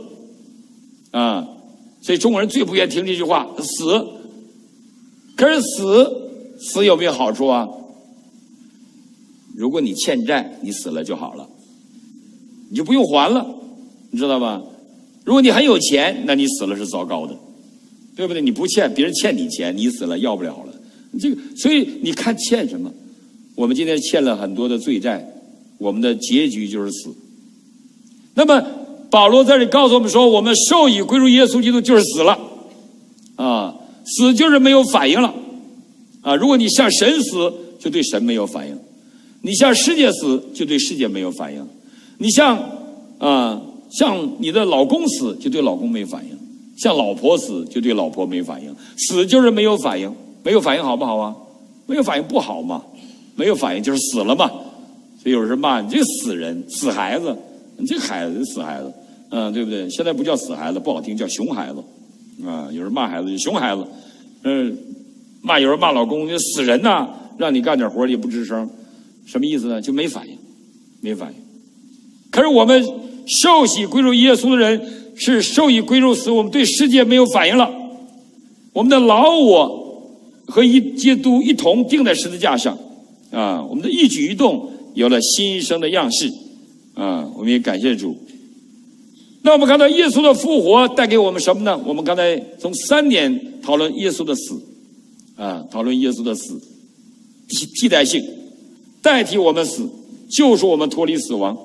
所以中国人最不愿意听这句话，死。可是死有没有好处啊？如果你欠债，你死了就好了。 你就不用还了，你知道吧？如果你很有钱，那你死了是糟糕的，对不对？你不欠，别人欠你钱，你死了要不了了。这个，所以你看欠什么？我们今天欠了很多的罪债，我们的结局就是死。那么保罗在这里告诉我们说，我们受洗归入耶稣基督就是死了，啊，死就是没有反应了，啊，如果你向神死，就对神没有反应；你向世界死，就对世界没有反应；你向你的老公死，就对老公没反应；向老婆死，就对老婆没反应。死就是没有反应，没有反应好不好啊？没有反应不好嘛，没有反应就是死了嘛。所以有人骂你这个死人、死孩子，你这个孩子死孩子，对不对？现在不叫死孩子，不好听，叫熊孩子，有人骂孩子就熊孩子，有人骂老公就死人呐，让你干点活你也不吱声，什么意思呢？就没反应，没反应。可是我们受洗归入耶稣的人是受洗归入死，我们对世界没有反应了，我们的老我和基督一同钉在十字架上，我们的一举一动有了新生的样式，我们也感谢主。那我们看到耶稣的复活带给我们什么呢？我们刚才从3点讨论耶稣的死，讨论耶稣的死，替代性，代替我们死，救赎我们脱离死亡，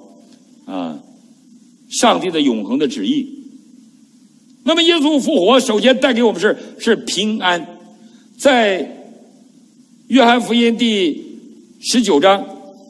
上帝的永恒的旨意。那么耶稣复活首先带给我们是平安。在约翰福音第19章，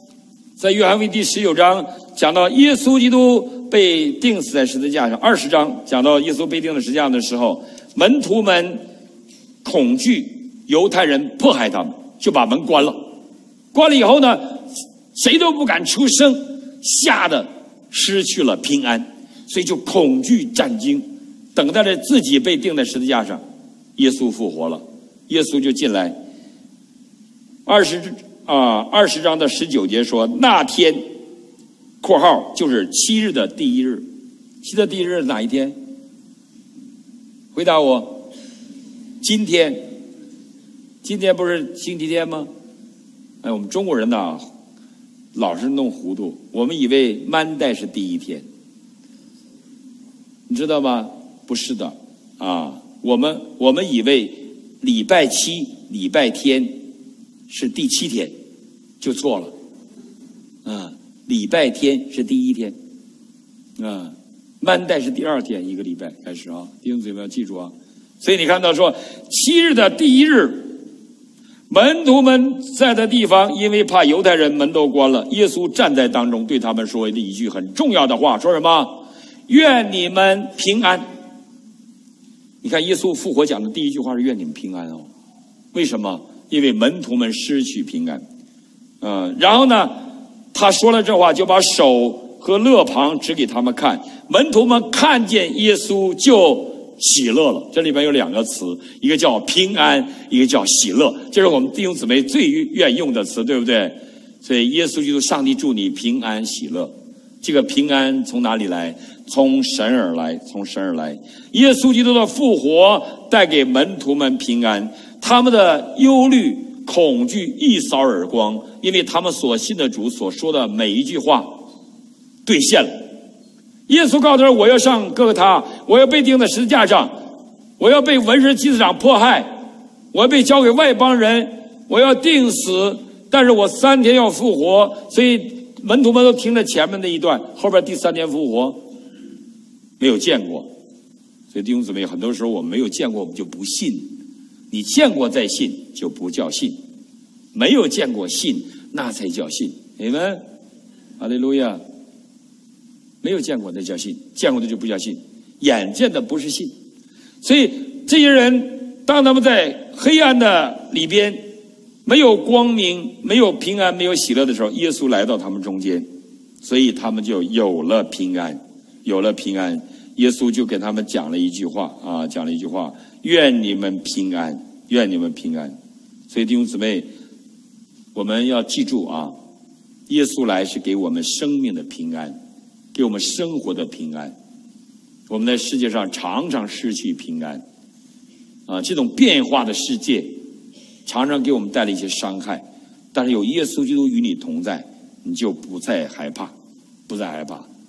讲到耶稣基督被钉死在十字架上，20章讲到耶稣被钉在十字架上的时候，门徒们恐惧犹太人迫害他们，就把门关了。关了以后呢，谁都不敢出声，吓得失去了平安，所以就恐惧战惊，等待着自己被钉在十字架上。耶稣复活了，耶稣就进来。20章的19节说，那天（括号就是7日的第1日）。7日的第1日是哪一天？回答我。今天。今天不是星期天吗？我们中国人呐，老是弄糊涂，我们以为 Monday 是第1天，你知道吗？不是的我们以为礼拜7、礼拜天是第7天，就错了。礼拜天是第1天，Monday 是第2天，一个礼拜开始啊，弟兄姊妹要记住啊。所以你看到说7日的第1日。门徒们在的地方，因为怕犹太人，门都关了。耶稣站在当中，对他们说了一句很重要的话，说什么？愿你们平安。你看耶稣复活讲的第一句话是愿你们平安哦。为什么？因为门徒们失去平安。然后呢，他说了这话，就把手和肋旁指给他们看。门徒们看见耶稣就喜乐了。这里边有2个词，一个叫平安，一个叫喜乐，这是我们弟兄姊妹最愿用的词，对不对？所以耶稣基督，上帝祝你平安喜乐。这个平安从哪里来？从神而来，从神而来。耶稣基督的复活带给门徒们平安，他们的忧虑恐惧一扫而光，因为他们所信的主所说的每一句话兑现了。耶稣告诉他，我要上各个他，我要被钉在十字架上，我要被文士祭司长迫害，我要被交给外邦人，我要钉死，但是我3天要复活。所以门徒们都听了前面那一段，后边第3天复活没有见过。所以弟兄姊妹，很多时候我们没有见过，我们就不信。你见过再信就不叫信，没有见过信那才叫信。你们哈利路亚。没有见过的叫信，见过的就不叫信，眼见的不是信。所以这些人当他们在黑暗的里边，没有光明，没有平安，没有喜乐的时候，耶稣来到他们中间，所以他们就有了平安，有了平安。耶稣就给他们讲了一句话愿你们平安，愿你们平安。所以弟兄姊妹，我们要记住耶稣来是给我们生命的平安，给我们生活的平安。我们在世界上常常失去平安这种变化的世界常常给我们带来一些伤害，但是有耶稣基督与你同在，你就不再害怕，不再害怕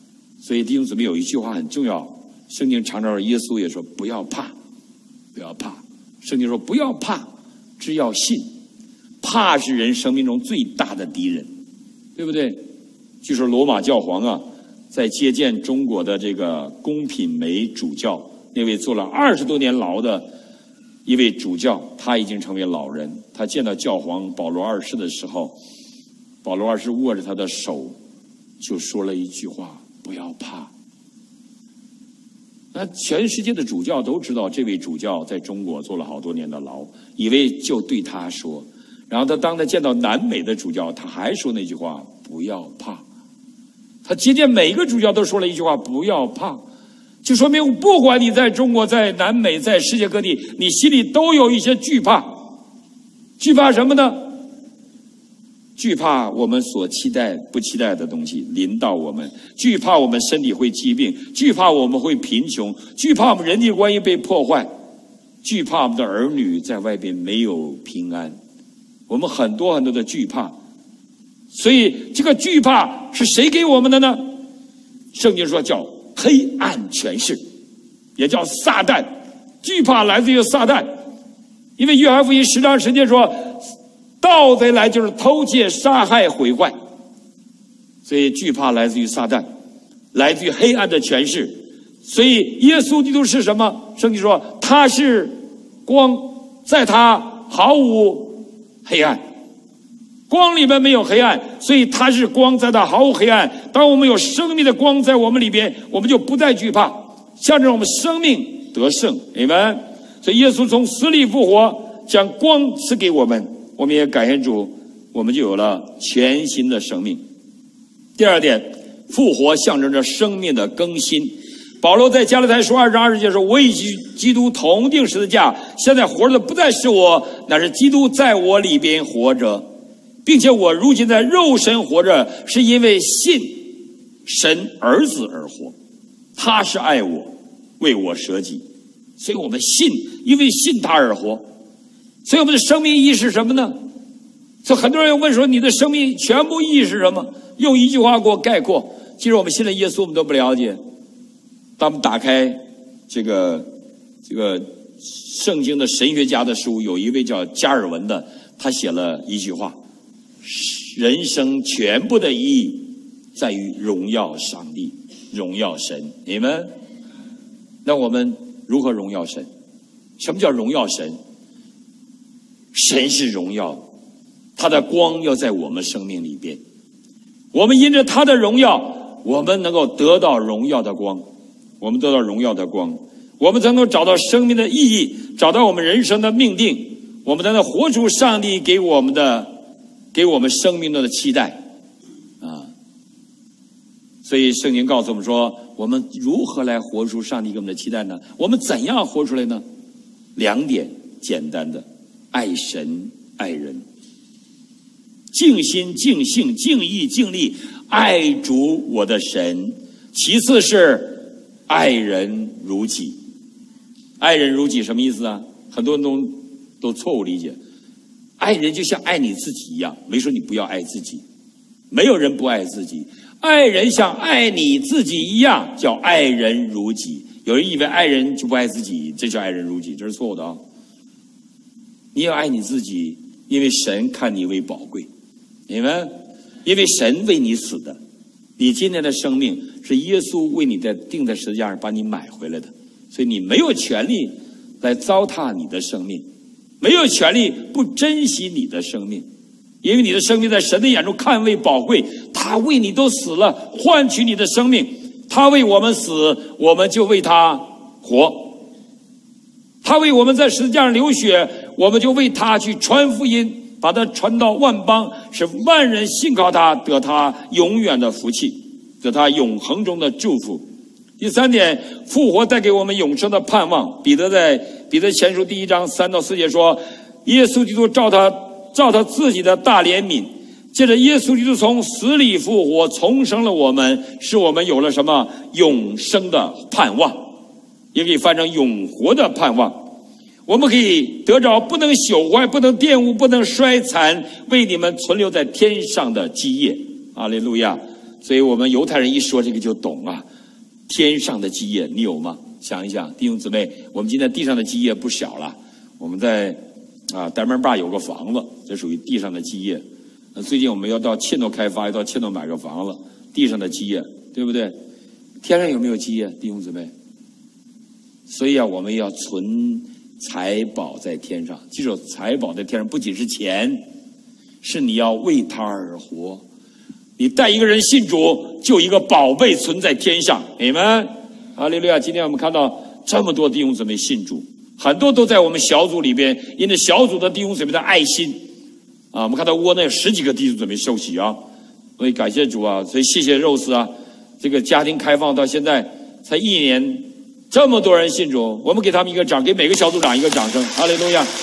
所以弟兄姊妹有一句话很重要，圣经常常耶稣也说不要怕，不要怕。圣经说不要怕，只要信。怕是人生命中最大的敌人，对不对？据说罗马教皇啊，在接见中国的这个龚品梅主教，那位坐了20多年牢的一位主教，他已经成为老人。他见到教皇保罗二世的时候，保罗二世握着他的手，就说了一句话：不要怕。那全世界的主教都知道，这位主教在中国坐了好多年的牢，以为就对他说。然后当他见到南美的主教，他还说那句话：不要怕。他接见每个主教都说了一句话：不要怕。就说明不管你在中国、在南美、在世界各地，你心里都有一些惧怕。惧怕什么呢？惧怕我们所期待不期待的东西临到我们，惧怕我们身体会疾病，惧怕我们会贫穷，惧怕我们人际关系被破坏，惧怕我们的儿女在外边没有平安。我们很多很多的惧怕，所以这个惧怕是谁给我们的呢？圣经说叫黑暗权势，也叫撒旦。惧怕来自于撒旦，因为约翰福音10章10节说，盗贼来就是偷窃、杀害、毁坏，所以惧怕来自于撒旦，来自于黑暗的权势。所以耶稣基督是什么？圣经说他是光，在他毫无黑暗，光里面没有黑暗，所以他是光，在他毫无黑暗。当我们有生命的光在我们里边，我们就不再惧怕，象征我们生命得胜。阿们。所以耶稣从死里复活，将光赐给我们，我们也感谢主，我们就有了全新的生命。第二点，复活象征着生命的更新。保罗在加拉太书2章20节说：我与基督同定十字架，现在活着的不再是我，乃是基督在我里边活着，并且我如今在肉身活着，是因为信神儿子而活。他是爱我，为我舍己。所以我们信，因为信他而活。所以我们的生命意义是什么呢？所以很多人问说，你的生命全部意义是什么？用一句话给我概括。其实我们信了耶稣，我们都不了解。当我们打开这个圣经的神学家的书，有一位叫加尔文的，他写了一句话：人生全部的意义在于荣耀上帝，荣耀神。你们，那我们如何荣耀神？什么叫荣耀神？神是荣耀，他的光要在我们生命里边，我们因着他的荣耀，我们能够得到荣耀的光，我们得到荣耀的光，我们才能找到生命的意义，找到我们人生的命定，我们才能活出上帝给我们生命的期待啊！所以圣经告诉我们说，我们如何来活出上帝给我们的期待呢？我们怎样活出来呢？2点简单的：爱神爱人，尽心尽性尽意尽力爱主我的神。其次是爱人如己。爱人如己什么意思啊？很多人都错误理解。爱人就像爱你自己一样，没说你不要爱自己，没有人不爱自己。爱人像爱你自己一样，叫爱人如己。有人以为爱人就不爱自己，这叫爱人如己，这是错误的啊！你要爱你自己，因为神看你为宝贵，你们，因为神为你死的，你今天的生命是耶稣为你钉在十字架上把你买回来的，所以你没有权利来糟蹋你的生命，没有权利不珍惜你的生命，因为你的生命在神的眼中看为宝贵，他为你都死了，换取你的生命，他为我们死，我们就为他活，他为我们在十字架上流血，我们就为他去传福音，把他传到万邦，使万人信靠他，得他永远的福气，得他永恒中的祝福。第3点，复活带给我们永生的盼望。彼得在彼得前书1章3到4节说，耶稣基督照他自己的大怜悯，借着耶稣基督从死里复活，重生了我们，使我们有了什么？永生的盼望，也可以翻成永活的盼望。我们可以得着不能朽坏、不能玷污、不能衰残，为你们存留在天上的基业。哈利路亚！ 所以我们犹太人一说这个就懂啊。天上的基业，你有吗？想一想，弟兄姊妹，我们今天地上的基业不小了。我们在呆门坝有个房子，这属于地上的基业。最近我们要到沁头开发，要到沁头买个房子，地上的基业，对不对？天上有没有基业，弟兄姊妹？所以我们要存财宝在天上。记住，财宝在天上不仅是钱，是你要为他而活。你带一个人信主，就一个宝贝存在天上。你们，哈利路亚！今天我们看到这么多弟兄姊妹信主，很多都在我们小组里边，因着小组的弟兄姊妹的爱心我们看到窝内有10几个弟兄姊妹受洗啊，所以感谢主啊！所以谢谢肉丝啊，这个家庭开放到现在才1年，这么多人信主，我们给他们一个掌，给每个小组长一个掌声，哈利路亚！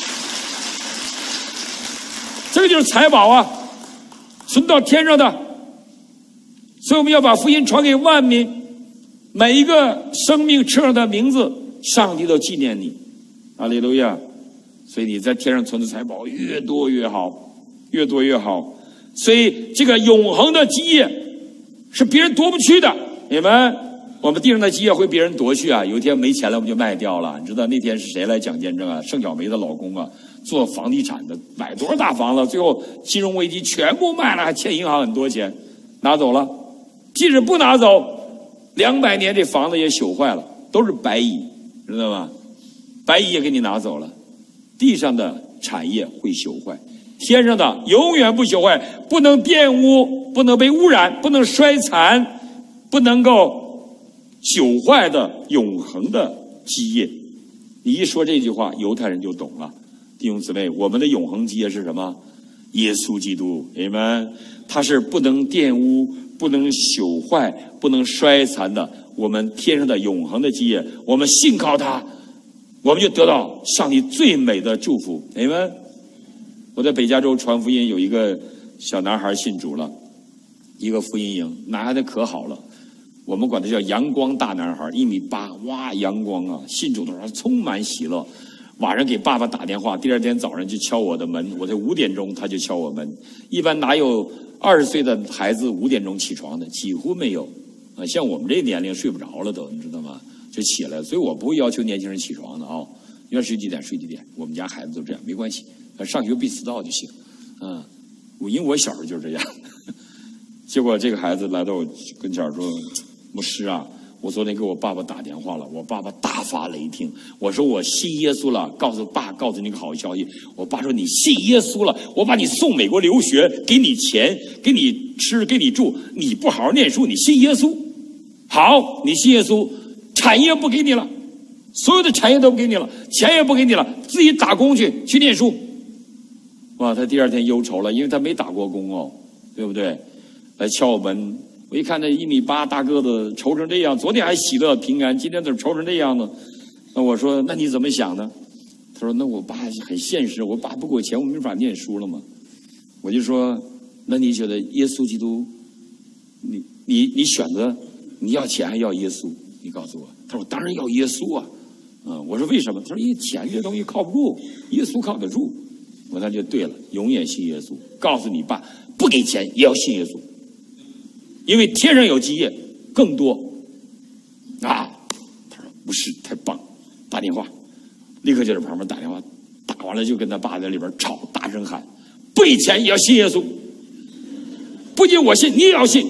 这个就是财宝啊，存到天上的。所以我们要把福音传给万民，每一个生命册上的名字，上帝都纪念你，哈利路亚！所以你在天上存的财宝越多越好，越多越好。所以这个永恒的基业是别人夺不去的。你们，我们地上的基业会别人夺去啊！有一天没钱了，我们就卖掉了。你知道那天是谁来讲见证啊？盛小梅的老公啊，做房地产的，买多少大房子，最后金融危机全部卖了，还欠银行很多钱，拿走了。即使不拿走，200年这房子也朽坏了，都是白蚁，知道吗？白蚁也给你拿走了。地上的产业会朽坏，天上的永远不朽坏，不能玷污，不能被污染，不能衰残，不能够朽坏的永恒的基业。你一说这句话，犹太人就懂了。弟兄姊妹，我们的永恒基业是什么？耶稣基督，你们，他是不能玷污，不能朽坏，不能衰残的，我们天上的永恒的基业，我们信靠他，我们就得到上帝最美的祝福。你们，我在北加州传福音，有一个小男孩信主了，一个福音营，男孩子可好了，我们管他叫阳光大男孩，1.8米，哇，阳光啊！信主的时候充满喜乐。晚上给爸爸打电话，第2天早上就敲我的门，我在5点钟他就敲我门。一般哪有20岁的孩子5点钟起床的？几乎没有像我们这年龄睡不着了都，你知道吗？就起来，所以我不会要求年轻人起床的啊，愿睡几点睡几点。我们家孩子都这样，没关系，上学必迟到就行。因为我小时候就是这样。结果这个孩子来到我跟前说：“牧师啊，我昨天给我爸爸打电话了，我爸爸大发雷霆。我说我信耶稣了，告诉你个好消息。我爸说你信耶稣了，我把你送美国留学，给你钱，给你吃，给你住，你不好好念书，你信耶稣？好，你信耶稣，产业不给你了，所有的产业都不给你了，钱也不给你了，自己打工去念书。哇，他第2天忧愁了，因为他没打过工哦，对不对？来敲我门。我一看那1.8米大个子愁成这样，昨天还喜乐平安，今天怎么愁成这样呢？那我说，那你怎么想呢？他说，那我爸很现实，我爸不给我钱，我没法念书了嘛。我就说，那你觉得耶稣基督，你选择你要钱还要耶稣？你告诉我。他说，当然要耶稣啊。我说为什么？他说，因为钱这东西靠不住，耶稣靠得住。我说那就对了，永远信耶稣。告诉你爸，不给钱也要信耶稣。因为天上有基业更多他说不是，太棒，打电话，立刻就在旁边打电话，打完了就跟他爸在里边吵，大声喊，不给钱也要信耶稣，不仅我信你也要信。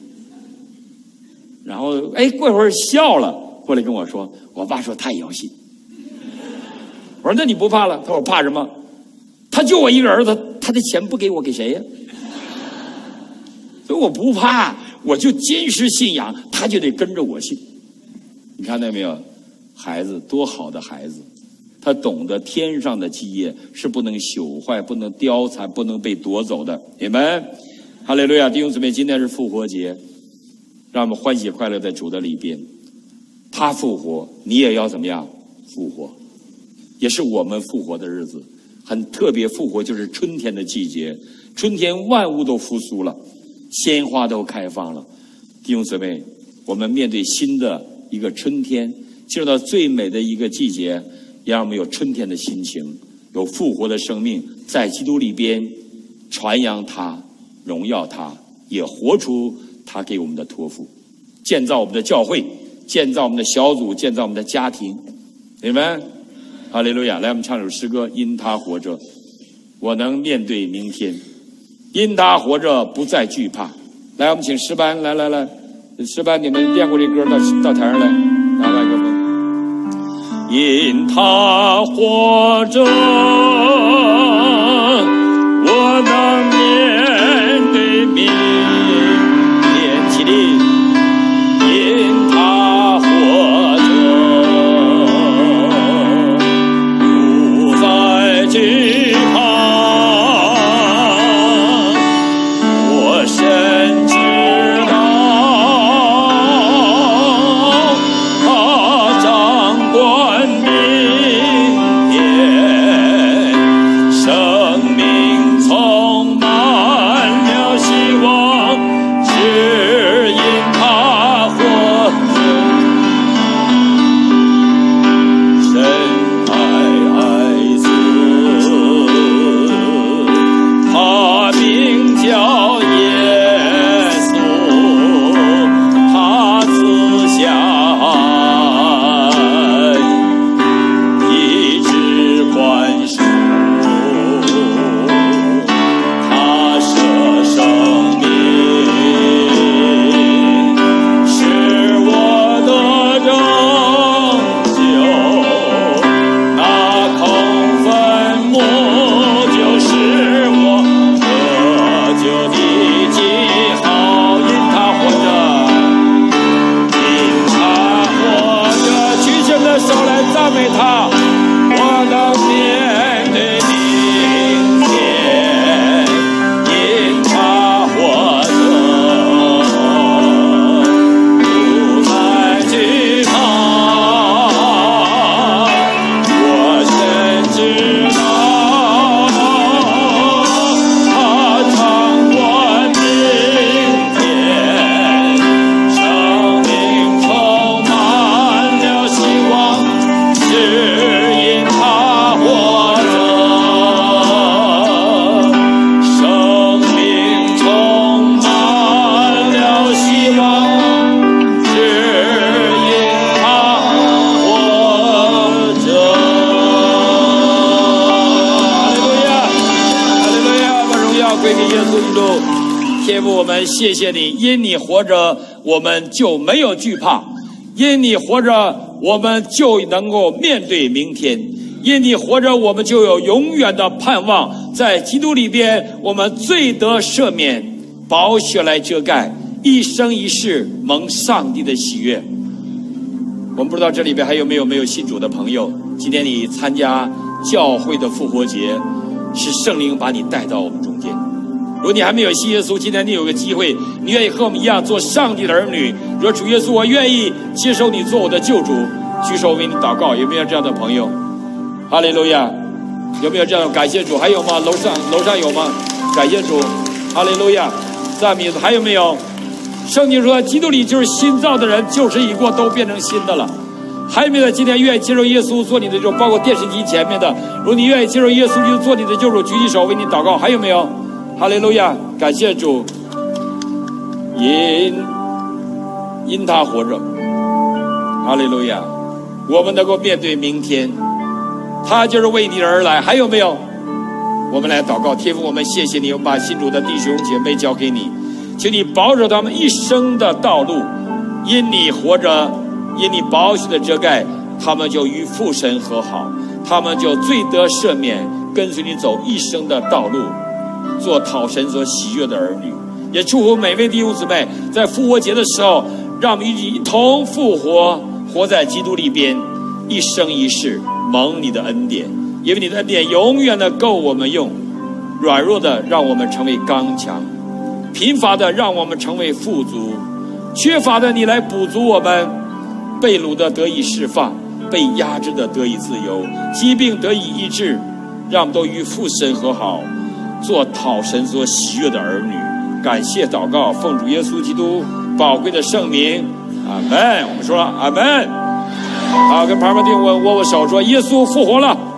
然后过一会儿笑了，过来跟我说，我爸说他也要信。我说那你不怕了？他说我怕什么？他就我一个儿子，他的钱不给我给谁呀？所以我不怕，我就坚持信仰，他就得跟着我信。你看到没有？孩子多好的孩子，他懂得天上的基业是不能朽坏，不能凋残，不能被夺走的。你们，哈利路亚！弟兄姊妹，今天是复活节，让我们欢喜快乐在主的里边。他复活，你也要怎么样复活？也是我们复活的日子，很特别。复活就是春天的季节，春天万物都复苏了，鲜花都开放了。弟兄姊妹，我们面对新的一个春天，进入到最美的一个季节，让我们有春天的心情，有复活的生命，在基督里边传扬他，荣耀他，也活出他给我们的托付，建造我们的教会，建造我们的小组，建造我们的家庭，你们，哈利路亚！来，我们唱首诗歌：因他活着，我能面对明天；因他活着，不再惧怕。来，我们请诗班，来，诗班，你们练过这歌，到台上来，拿麦克风。因他活着，我能面对明天。起立。因他活着，不再惧怕。我深知道，他掌管明天，生命充满了希望，只因他活着。神爱子，他名叫耶稣，他赐下一纸宽恕，他舍生命，是我的拯救。那空坟墓就是我得救的记号。因他活着，因他活着，举起我们的手来赞美他。我能面对明天，因他活着，不再惧怕。我深知道，他掌管明天，生命充满了希望，只因他活着，生命充满了希望，只因他活着。哈利路亚，哈利路亚，把荣耀归给耶稣基督。天父，我们谢谢你，因你活着，我们就没有惧怕；因你活着，我们就能够面对明天；因你活着，我们就有永远的盼望。在基督里边，我们罪得赦免，宝血来遮盖，一生一世蒙上帝的喜悦。我们不知道这里边还有没有信主的朋友，今天你参加教会的复活节，是圣灵把你带到我们中间。如果你还没有信耶稣，今天你有个机会，你愿意和我们一样做上帝的儿女，说主耶稣，我愿意接受你做我的救主，举手为你祷告。有没有这样的朋友？哈利路亚！有没有这样的？感谢主。还有吗？楼上有吗？感谢主。哈利路亚！赞美主。还有没有？圣经说，基督里就是新造的人，旧事已过，都变成新的了。还有没有今天愿意接受耶稣做你的救主？包括电视机前面的，如果你愿意接受耶稣就做你的救主，举起手为你祷告。还有没有？哈利路亚！感谢主。因他活着，哈利路亚！我们能够面对明天，他就是为你而来。还有没有？我们来祷告。天父，我们谢谢你，我把信主的弟兄姐妹交给你，请你保守他们一生的道路。因你活着，因你宝血的遮盖，他们就与父神和好，他们就罪得赦免，跟随你走一生的道路，做讨神所喜悦的儿女。也祝福每位弟兄姊妹在复活节的时候，让我们一同复活，活在基督里边，一生一世蒙你的恩典，因为你的恩典永远的够我们用。软弱的让我们成为刚强，贫乏的让我们成为富足，缺乏的你来补足我们，被掳的得以释放，被压制的得以自由，疾病得以医治，让我们都与父神和好，做讨神所喜悦的儿女。感谢祷告，奉主耶稣基督宝贵的圣名，阿门。我们说阿门。好，跟旁边弟兄握握手，说耶稣复活了。